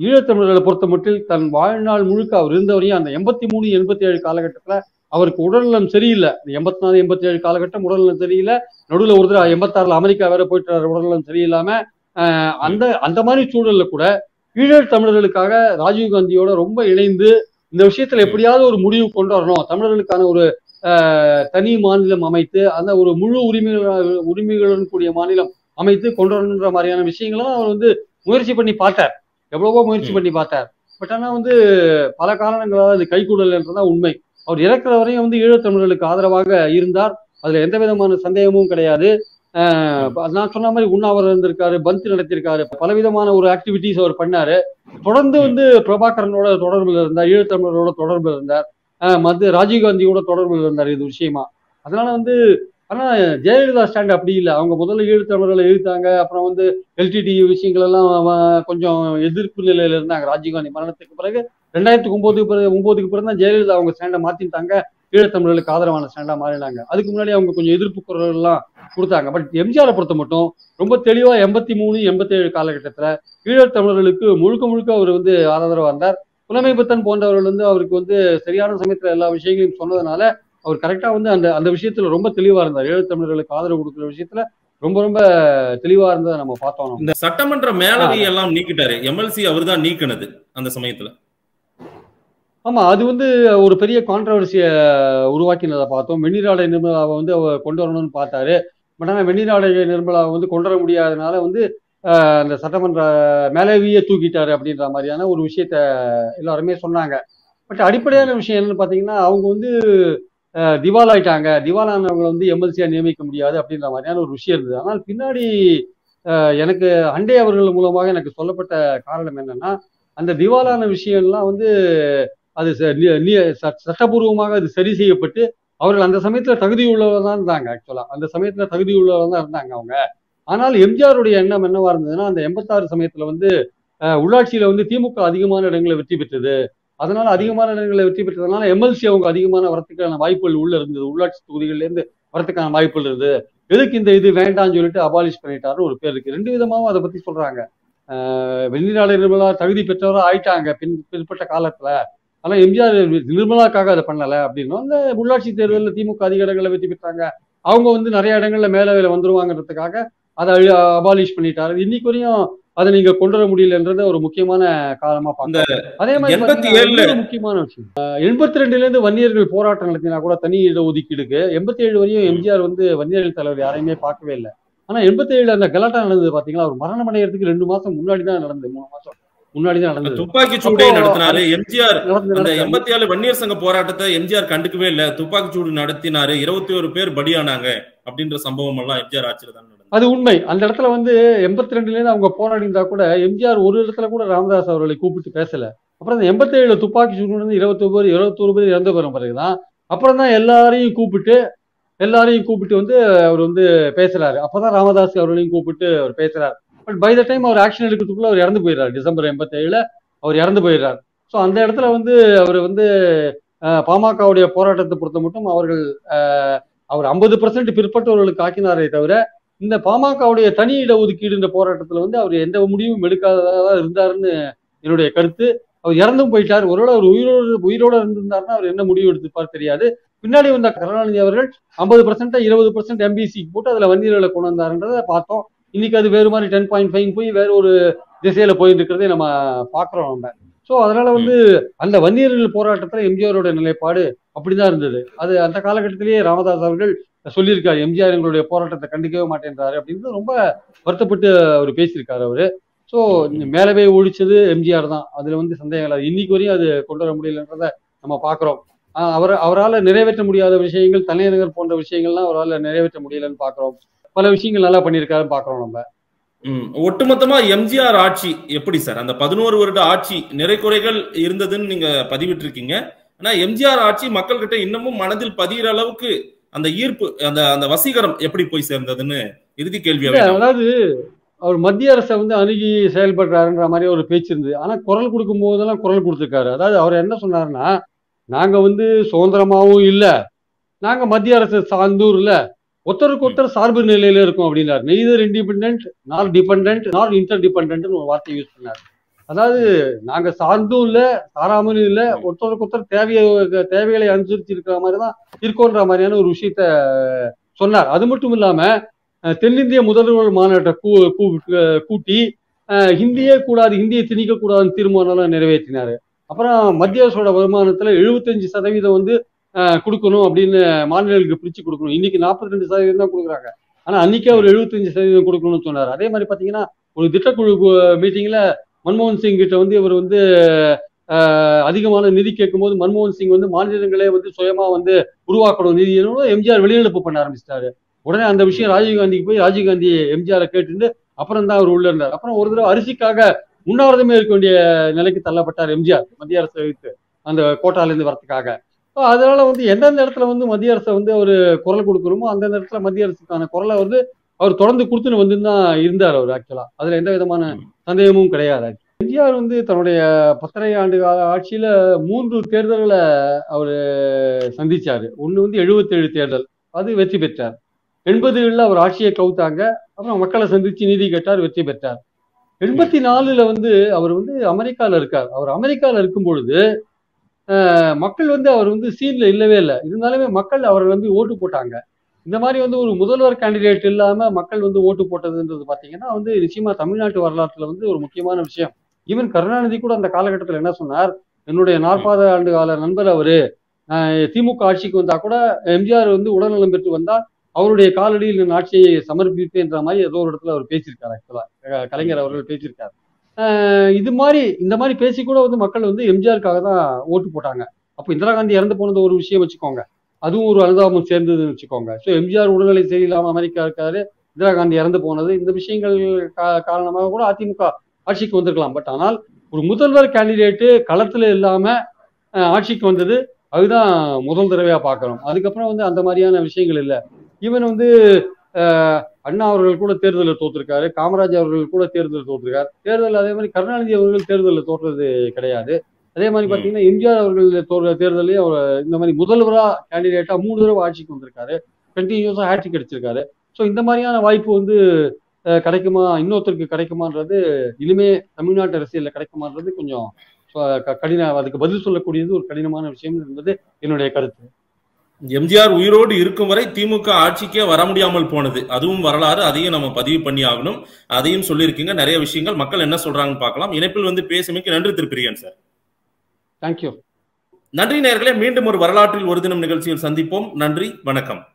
ஈழத்தமிழர்களை பொறுத்த மட்டும் தன் வாழ்நாள் முழுக்க அவர் இருந்தவரையும் அந்த 83, 87 காலகட்டத்துல அவருக்கு உடல்நலம் சரியில்லை. 84, 87 காலகட்டம் உடல்நலம் சரியில்லை. நடுவில் ஒரு தடவை 86 அமெரிக்கா வேற போயிட்டு உடல்நலம் சரியில்லாம அந்த அந்த மாதிரி சூழல்ல கூட ஈழத் தமிழர்களுக்காக ராஜீவ்காந்தியோட ரொம்ப இணைந்து இந்த விஷயத்துல எப்படியாவது ஒரு முடிவு கொண்டு வரணும், தமிழர்களுக்கான ஒரு தனி மாநிலம் அமைத்து அந்த ஒரு முழு உரிமைகளுடன் கூடிய மாநிலம் அமைத்து கொண்டு வரணுன்ற மாதிரியான விஷயங்களும் அவர் வந்து முயற்சி பண்ணி பார்த்தார், எவ்வளவோ முயற்சி பண்ணி பார்த்தார். பட் ஆனா வந்து பல காரணங்களால் அது கைகூடல் என்றதான் உண்மை. அவர் இறக்குற வரையும் வந்து ஈழத்தமிழர்களுக்கு ஆதரவாக இருந்தார், அதுல எந்த விதமான சந்தேகமும் கிடையாது. நான் சொன்ன மாதிரி உண்ணாவிரதம் இருந்திருக்காரு, பந்த் நடத்தியிருக்காரு, பலவிதமான ஒரு ஆக்டிவிட்டிஸ் அவர் பண்ணாரு. தொடர்ந்து வந்து பிரபாகரனோட தொடர்பில் இருந்தார், ஈழத்தமிழரோட தொடர்பில் இருந்தார், ராஜீவ்காந்தியோட தொடர்பில் இருந்தார் இது விஷயமா. அதனால வந்து ஆனா ஜெயலலிதா ஸ்டாண்ட் அப்படி இல்லை. அவங்க முதல்ல ஈழத்தமிழர்களை எதிர்த்தாங்க, அப்புறம் வந்து எல்டிடி விஷயங்கள் எல்லாம் கொஞ்சம் எதிர்ப்பு நிலையில இருந்தாங்க. ராஜீவ்காந்தி மரணத்துக்கு பிறகு 2009க்கு பிறகு தான் ஜெயலலிதா அவங்க ஸ்டாண்டை மாத்திட்டாங்க, ஈழத்தமிழர்களுக்கு ஆதரவான ஸ்டாண்டா மாறினாங்க. அதுக்கு முன்னாடி அவங்க கொஞ்சம் எதிர்ப்பு குரல் எல்லாம் கொடுத்தாங்க. பட் எம்ஜிஆரை பொறுத்த மட்டும் ரொம்ப தெளிவா 83, 87 காலகட்டத்துல ஈழத்தமிழர்களுக்கு முழுக்க முழுக்க அவர் வந்து ஆதரவா இருந்தார். புலமைப்பித்தன் போன்றவர்கள் வந்து அவருக்கு வந்து சரியான சமயத்துல எல்லா விஷயங்களையும் சொன்னதுனால அவர் கரெக்டா வந்து அந்த அந்த விஷயத்துல ரொம்ப தெளிவா இருந்தார். ஈழத்தமிழர்களுக்கு ஆதரவு கொடுக்குற விஷயத்துல ரொம்ப ரொம்ப தெளிவா இருந்ததை நம்ம பார்த்தோம். இந்த சட்டமன்ற மேலவை எல்லாம் நீக்கிட்டாரு, எம்எல்சி அவர் தான் நீக்கினது அந்த சமயத்துல. ஆமா, அது வந்து ஒரு பெரிய கான்ட்ரவர்சியை உருவாக்கினதை பார்த்தோம். வெண்ணிராடை நிர்மலாவை வந்து அவர் கொண்டு வரணும்னு பார்த்தாரு. பட் ஆனால் வெண்ணிராடை நிர்மலாவை வந்து கொண்டு வர முடியாதனால வந்து அந்த சட்டமன்ற மேலவையே தூக்கிட்டாரு அப்படின்ற மாதிரியான ஒரு விஷயத்த எல்லாருமே சொன்னாங்க. பட் அடிப்படையான விஷயம் என்னன்னு பார்த்தீங்கன்னா, அவங்க வந்து திவாலாயிட்டாங்க, திவாலானவங்களை வந்து எம்எல்சியா நியமிக்க முடியாது அப்படின்ற மாதிரியான ஒரு விஷயம் இருந்தது. ஆனால் பின்னாடி எனக்கு அண்டே அவர்கள் மூலமாக எனக்கு சொல்லப்பட்ட காரணம் என்னன்னா, அந்த திவாலான விஷயம்லாம் வந்து அது சட்டபூர்வமாக அது சரி செய்யப்பட்டு அவர்கள் அந்த சமயத்துல தகுதி உள்ளவர்கள் தான் இருந்தாங்க. ஆக்சுவலா அந்த சமயத்துல தகுதி உள்ளவர்கள் தான் இருந்தாங்க அவங்க. ஆனால் எம்ஜிஆருடைய எண்ணம் என்னவா இருந்ததுன்னா, அந்த 86 சமயத்துல வந்து உள்ளாட்சியில வந்து திமுக அதிகமான இடங்களை வெற்றி பெற்றது. அதனால அதிகமான இடங்களை வெற்றி பெற்றதுனால எம்எல்சி அவங்க அதிகமான வரத்துக்கான வாய்ப்புகள் உள்ள இருந்தது, உள்ளாட்சி தொகுதிகள்ல இருந்து வரத்துக்கான வாய்ப்புகள் இருந்தது. எதுக்கு இந்த இது வேண்டாம்னு சொல்லிட்டு அபாலிஷ் பண்ணிட்டாருன்னு ஒரு பேர் இருக்கு. 2 விதமாவும் அதை பத்தி சொல்றாங்க. வெண்ணிராடை நிர்மலா தகுதி பெற்றவராக ஆயிட்டாங்க பிற்பட்ட காலத்துல. ஆனா எம்ஜிஆர் நிர்மலாக்காக அதை பண்ணல அப்படின்னா, அந்த உள்ளாட்சி தேர்தலில் திமுக அதிக இடங்களை வெற்றி பெற்றாங்க, அவங்க வந்து நிறைய இடங்கள்ல மேலவையில வந்துருவாங்கிறதுக்காக அதை அபாலிஷ் பண்ணிட்டாரு. இன்னைக்கு வரையும் அதை நீங்க கொண்டு வர முடியலன்றது ஒரு முக்கியமான காரணமா பார்க்க. அதே மாதிரி முக்கியமான விஷயம் 82ல இருந்து வன்னியர்கள் போராட்டம் நடத்தினா கூட தனி இட ஒதுக்கீடுக்கு 87 வரையும் எம்ஜிஆர் வந்து வன்னியர்கள் தலைவர் யாரையுமே பார்க்கவே இல்லை. ஆனா 87 அந்த கலாட்டா நடந்தது பாத்தீங்களா, அவர் மரணம் அடைகிறதுக்கு 2 மாசம் முன்னாடி தான் நடந்தது, 3 மாசம் முன்னாடி தான் நடந்தது. துப்பாக்கி சூடே நடத்தினாரு எம்ஜிஆர். அந்த 87 வன்னியர் சங்க போராட்டத்தை எம்ஜிஆர் கண்டுக்கவே இல்லை, துப்பாக்கி சூடு நடத்தினாரு, 21 பேர் பலியானாங்க அப்படின்ற சம்பவம் எல்லாம் எம்ஜிஆர் ஆட்சியில தான் நடந்தது. அது உண்மை. அந்த இடத்துல வந்து 82ல இருந்து அவங்க போராடி இருந்தா கூட எம்ஜிஆர் ஒரு இடத்துல கூட ராமதாஸ் அவர்களை கூப்பிட்டு பேசல. அப்புறம் அந்த 87 துப்பாக்கி சூடு 21 பேர் இறந்து போற பிறகுதான் அப்புறம் தான் எல்லாரையும் கூப்பிட்டு வந்து அவர் வந்து பேசுறாரு. அப்பதான் ராமதாஸ் அவர்களையும் கூப்பிட்டு அவர் பேசுறாரு. பட் பை த டைம் அவர் ஆக்ஷன் எடுக்கிறதுக்குள்ள அவர் இறந்து போயிடுறாரு. டிசம்பர் 87ல அவர் இறந்து போயிடுறாரு. ஸோ அந்த இடத்துல வந்து அவர் வந்து பாமகவுடைய போராட்டத்தை பொறுத்த மட்டும் அவர் 50% பிற்பட்டவர்களுக்கு ஆக்கினாரே தவிர, இந்த பாமகவுடைய தனி இட ஒதுக்கீடு போராட்டத்துல வந்து அவர் எந்த முடிவும் எடுக்காததாக இருந்தாருன்னு என்னுடைய கருத்து. அவர் இறந்தும் போயிட்டார். ஒருவேளை அவர் உயிரோடு இருந்திருந்தாருன்னா அவர் என்ன முடிவு எடுத்துப்பார் தெரியாது. பின்னாடி வந்த கருணாநிதி அவர்கள் 50% 20% எம்பிசி போட்டு அதுல வன்னியர்களை கொண்டு வந்தாருன்றதை பார்த்தோம். இன்னைக்கு அது வேறு மாதிரி 10.5 போய் வேற ஒரு திசையில போயிட்டு இருக்கிறதே நம்ம பாக்குறோம் நம்ம. ஸோ அதனால வந்து அந்த வன்னியர்கள் போராட்டத்துல எம்ஜிஆரோட நிலைப்பாடு அப்படிதான் இருந்தது. அது அந்த காலகட்டத்திலேயே ராமதாஸ் அவர்கள் சொல்லியிருக்காரு, எம்ஜிஆர் எங்களுடைய போராட்டத்தை கண்டிக்கவே மாட்டேன்றாரு அப்படின்னு ரொம்ப வருத்தப்பட்டு அவர் பேசியிருக்காரு அவரு. ஸோ மேலவே ஒழிச்சது எம்ஜிஆர் தான், அதுல வந்து சந்தேகம் இல்லை. இன்னைக்கு வரையும் அது கொண்டு வர முடியலன்றத நம்ம பாக்குறோம். அவரால் நிறைவேற்ற முடியாத விஷயங்கள், தலைநகர் போன்ற விஷயங்கள்லாம் அவரால் நிறைவேற்ற முடியலன்னு பாக்குறோம். பல விஷயங்கள் நல்லா பண்ணியிருக்காருன்னு பாக்குறோம் நம்ம. ஒட்டுமொத்தமா எம்ஜிஆர் ஆட்சி எப்படி சார், அந்த 11 வருட ஆட்சி நிறை குறைகள் இருந்ததுன்னு நீங்க பதிவிட்டு இருக்கீங்க. ஆனா எம்ஜிஆர் ஆட்சி மக்கள் கிட்ட இன்னமும் மனதில் பதிகிற அளவுக்கு அந்த ஈர்ப்பு, அந்த வசீகரம் எப்படி போய் சேர்ந்ததுன்னு இறுதி கேள்வியா. அதாவது அவர் மத்திய அரசை வந்து அணுகி செயல்படுறாருன்ற மாதிரி ஒரு பேச்சு இருந்தது. ஆனா குரல் கொடுக்கும் போதெல்லாம் குரல் கொடுத்துருக்காரு. அதாவது அவர் என்ன சொன்னாருன்னா, நாங்க வந்து சுதந்திரமாவும் இல்ல, நாங்க மத்திய அரசு சார்ந்தும் இல்ல, ஒருத்தருக்கு ஒருத்தர் சார்பு நிலையில இருக்கும் அப்படின்னாரு. Neither independent nor dependent nor interdependent ஒரு வார்த்தை யூஸ் பண்ணாரு. அதாவது நாங்க சார்ந்தும் இல்ல, சாராமலும் இல்ல, ஒருத்தருக்கு ஒருத்தர் தேவைகளை அனுசரிச்சு இருக்கிற மாதிரிதான் இருக்கோன்ற மாதிரியான ஒரு விஷயத்த சொன்னார். அது மட்டும் இல்லாம தென்னிந்திய முதல்வர்கள் மாநாட்டை கூட்டி ஹிந்தியே கூடாது, ஹிந்தியை திணிக்க கூடாதுன்னு தீர்மானம் நிறைவேற்றினாரு. அப்புறம் மத்திய அரசோட வருமானத்துல 75% வந்து கொடுக்கணும் அப்படின்னு மாநிலங்களுக்கு பிரிச்சு கொடுக்கணும். இன்னைக்கு 42% தான் கொடுக்குறாங்க. ஆனா அன்னைக்கே அவர் 75% கொடுக்கணும்னு சொன்னார். அதே மாதிரி பாத்தீங்கன்னா ஒரு திட்டக்குழு மீட்டிங்ல மன்மோகன் சிங் கிட்ட வந்து இவர் வந்து அதிகமான நிதி கேட்கும்போது மன்மோகன் சிங் வந்து மாநிலங்களே வந்து சுயமா வந்து உருவாக்கணும் நிதி, எம்ஜிஆர் வெளிநடப்பு பண்ண ஆரம்பிச்சிட்டாரு. உடனே அந்த விஷயம் ராஜீவ்காந்திக்கு போய் ராஜீவ்காந்தி எம்ஜிஆரை கேட்டு அப்புறம் தான் அவர் உள்ள இருந்தார். அப்புறம் ஒரு தடவை அரிசிக்காக உண்ணாவிரதமே இருக்க வேண்டிய நிலைக்கு தள்ளப்பட்டார் எம்ஜிஆர், மத்திய அரசு வைத்து அந்த கோட்டால இருந்து வரத்துக்காக. அதனால வந்து எந்தெந்த இடத்துல வந்து மத்திய அரசை வந்து அவர் குரல் கொடுக்கணுமோ அந்தந்த இடத்துல மத்திய அரசுக்கான குரலை வந்து அவர் தொடர்ந்து கொடுத்துன்னு வந்து தான் இருந்தார் அவர். ஆக்சுவலா அதுல எந்த விதமான சந்தேகமும் கிடையாது. எம்ஜிஆர் வந்து தன்னுடைய 10.5 ஆண்டு கால ஆட்சியில 3 தேர்தல்களை அவரு சந்திச்சாரு. ஒண்ணு வந்து 77 தேர்தல், அது வெற்றி பெற்றார். 80களில் அவர் ஆட்சியை கவுத்தாங்க. அப்புறம் மக்களை சந்திச்சு நீதி கேட்டார், வெற்றி பெற்றார். 84ல வந்து அவர் வந்து அமெரிக்கால இருக்கார். அவர் அமெரிக்கால இருக்கும் பொழுது மக்கள் வந்து அவர் வந்து சீன்ல இல்லவே இல்லை. இருந்தாலுமே மக்கள் அவர் வந்து ஓட்டு போட்டாங்க. இந்த மாதிரி வந்து ஒரு முதல்வர் கேண்டிடேட் இல்லாம மக்கள் வந்து ஓட்டு போட்டதுன்றது பாத்தீங்கன்னா வந்து நிச்சயமா தமிழ்நாட்டு வரலாற்றுல வந்து ஒரு முக்கியமான விஷயம். ஈவன் கருணாநிதி கூட அந்த காலகட்டத்தில் என்ன சொன்னார், என்னுடைய 40 ஆண்டு கால நண்பர் அவரு, திமுக ஆட்சிக்கு வந்தா கூட எம்ஜிஆர் வந்து உடல்நலம் பெற்று வந்தா அவருடைய காலடியில் நான் ஆட்சியை சமர்ப்பிப்பேன்ற மாதிரி ஏதோ ஒரு இடத்துல அவர் பேசியிருக்காரு. ஆக்சுவலா கலைஞர் அவர்கள் பேசியிருக்காரு. இந்த மாதிரி பேசி கூட வந்து மக்கள் வந்து எம்ஜிஆருக்காக தான் ஓட்டு போட்டாங்க. அப்போ இந்திரா காந்தி இறந்து போனது ஒரு விஷயம் வச்சுக்கோங்க, அதுவும் ஒரு அனுதாபம் சேர்ந்ததுன்னு வச்சுக்கோங்க. ஸோ எம்ஜிஆர் உடல்நிலை சரியில்லாம அமெரிக்கா இருக்காரு, இந்திரா காந்தி இறந்து போனது, இந்த விஷயங்கள் காரணமாக கூட அதிமுக ஆட்சிக்கு வந்திருக்கலாம். பட் ஆனால் ஒரு முதல்வர் கேண்டிடேட்டு களத்துல இல்லாம ஆட்சிக்கு வந்தது அதுதான் முதல் தடவையா பார்க்கிறோம். அதுக்கப்புறம் வந்து அந்த மாதிரியான விஷயங்கள் இல்லை. ஈவன் வந்து அண்ணா அவர்கள் கூட தேர்தலில் தோற்றிருக்காரு, காமராஜ் அவர்கள் கூட தேர்தலில் தோற்றிருக்காரு. தேர்தல் அதே மாதிரி கருணாநிதி அவர்கள் தேர்தலில் தோற்றது கிடையாது. அதே மாதிரி பாத்தீங்கன்னா எம்ஜிஆர் அவர்கள் தேர்தலே அவர் இந்த மாதிரி முதல்வரா கேண்டிடேட்டா 3 தடவை ஆட்சிக்கு வந்திருக்காரு, கண்டினியூஸா ஹேட்ரிக் அடிச்சிருக்காரு. ஸோ இந்த மாதிரியான வாய்ப்பு வந்து கிடைக்குமா, இன்னொருத்தருக்கு கிடைக்குமான்றது, இனிமே தமிழ்நாட்டு அரசியல்ல கிடைக்குமான்றது கொஞ்சம் கடினம். அதுக்கு பதில் சொல்லக்கூடியது ஒரு கடினமான விஷயம் என்பது என்னுடைய கருத்து. எம்ஜிஆர் உயிரோடு இருக்கும் வரை திமுக ஆட்சிக்கே வர முடியாமல் போனது, அதுவும் வரலாறு, அதையும் நம்ம பதிவு பண்ணி ஆகணும். அதையும் சொல்லியிருக்கீங்க. நிறைய விஷயங்கள் மக்கள் என்ன சொல்றாங்கன்னு பார்க்கலாம். இணைப்பில் வந்து பேசுமிக்க நன்றி திரு பிரியன் சார். தேங்க்யூ. நன்றி நேயர்களே. மீண்டும் ஒரு வரலாற்றில் ஒரு தினம் நிகழ்ச்சியில் சந்திப்போம். நன்றி, வணக்கம்.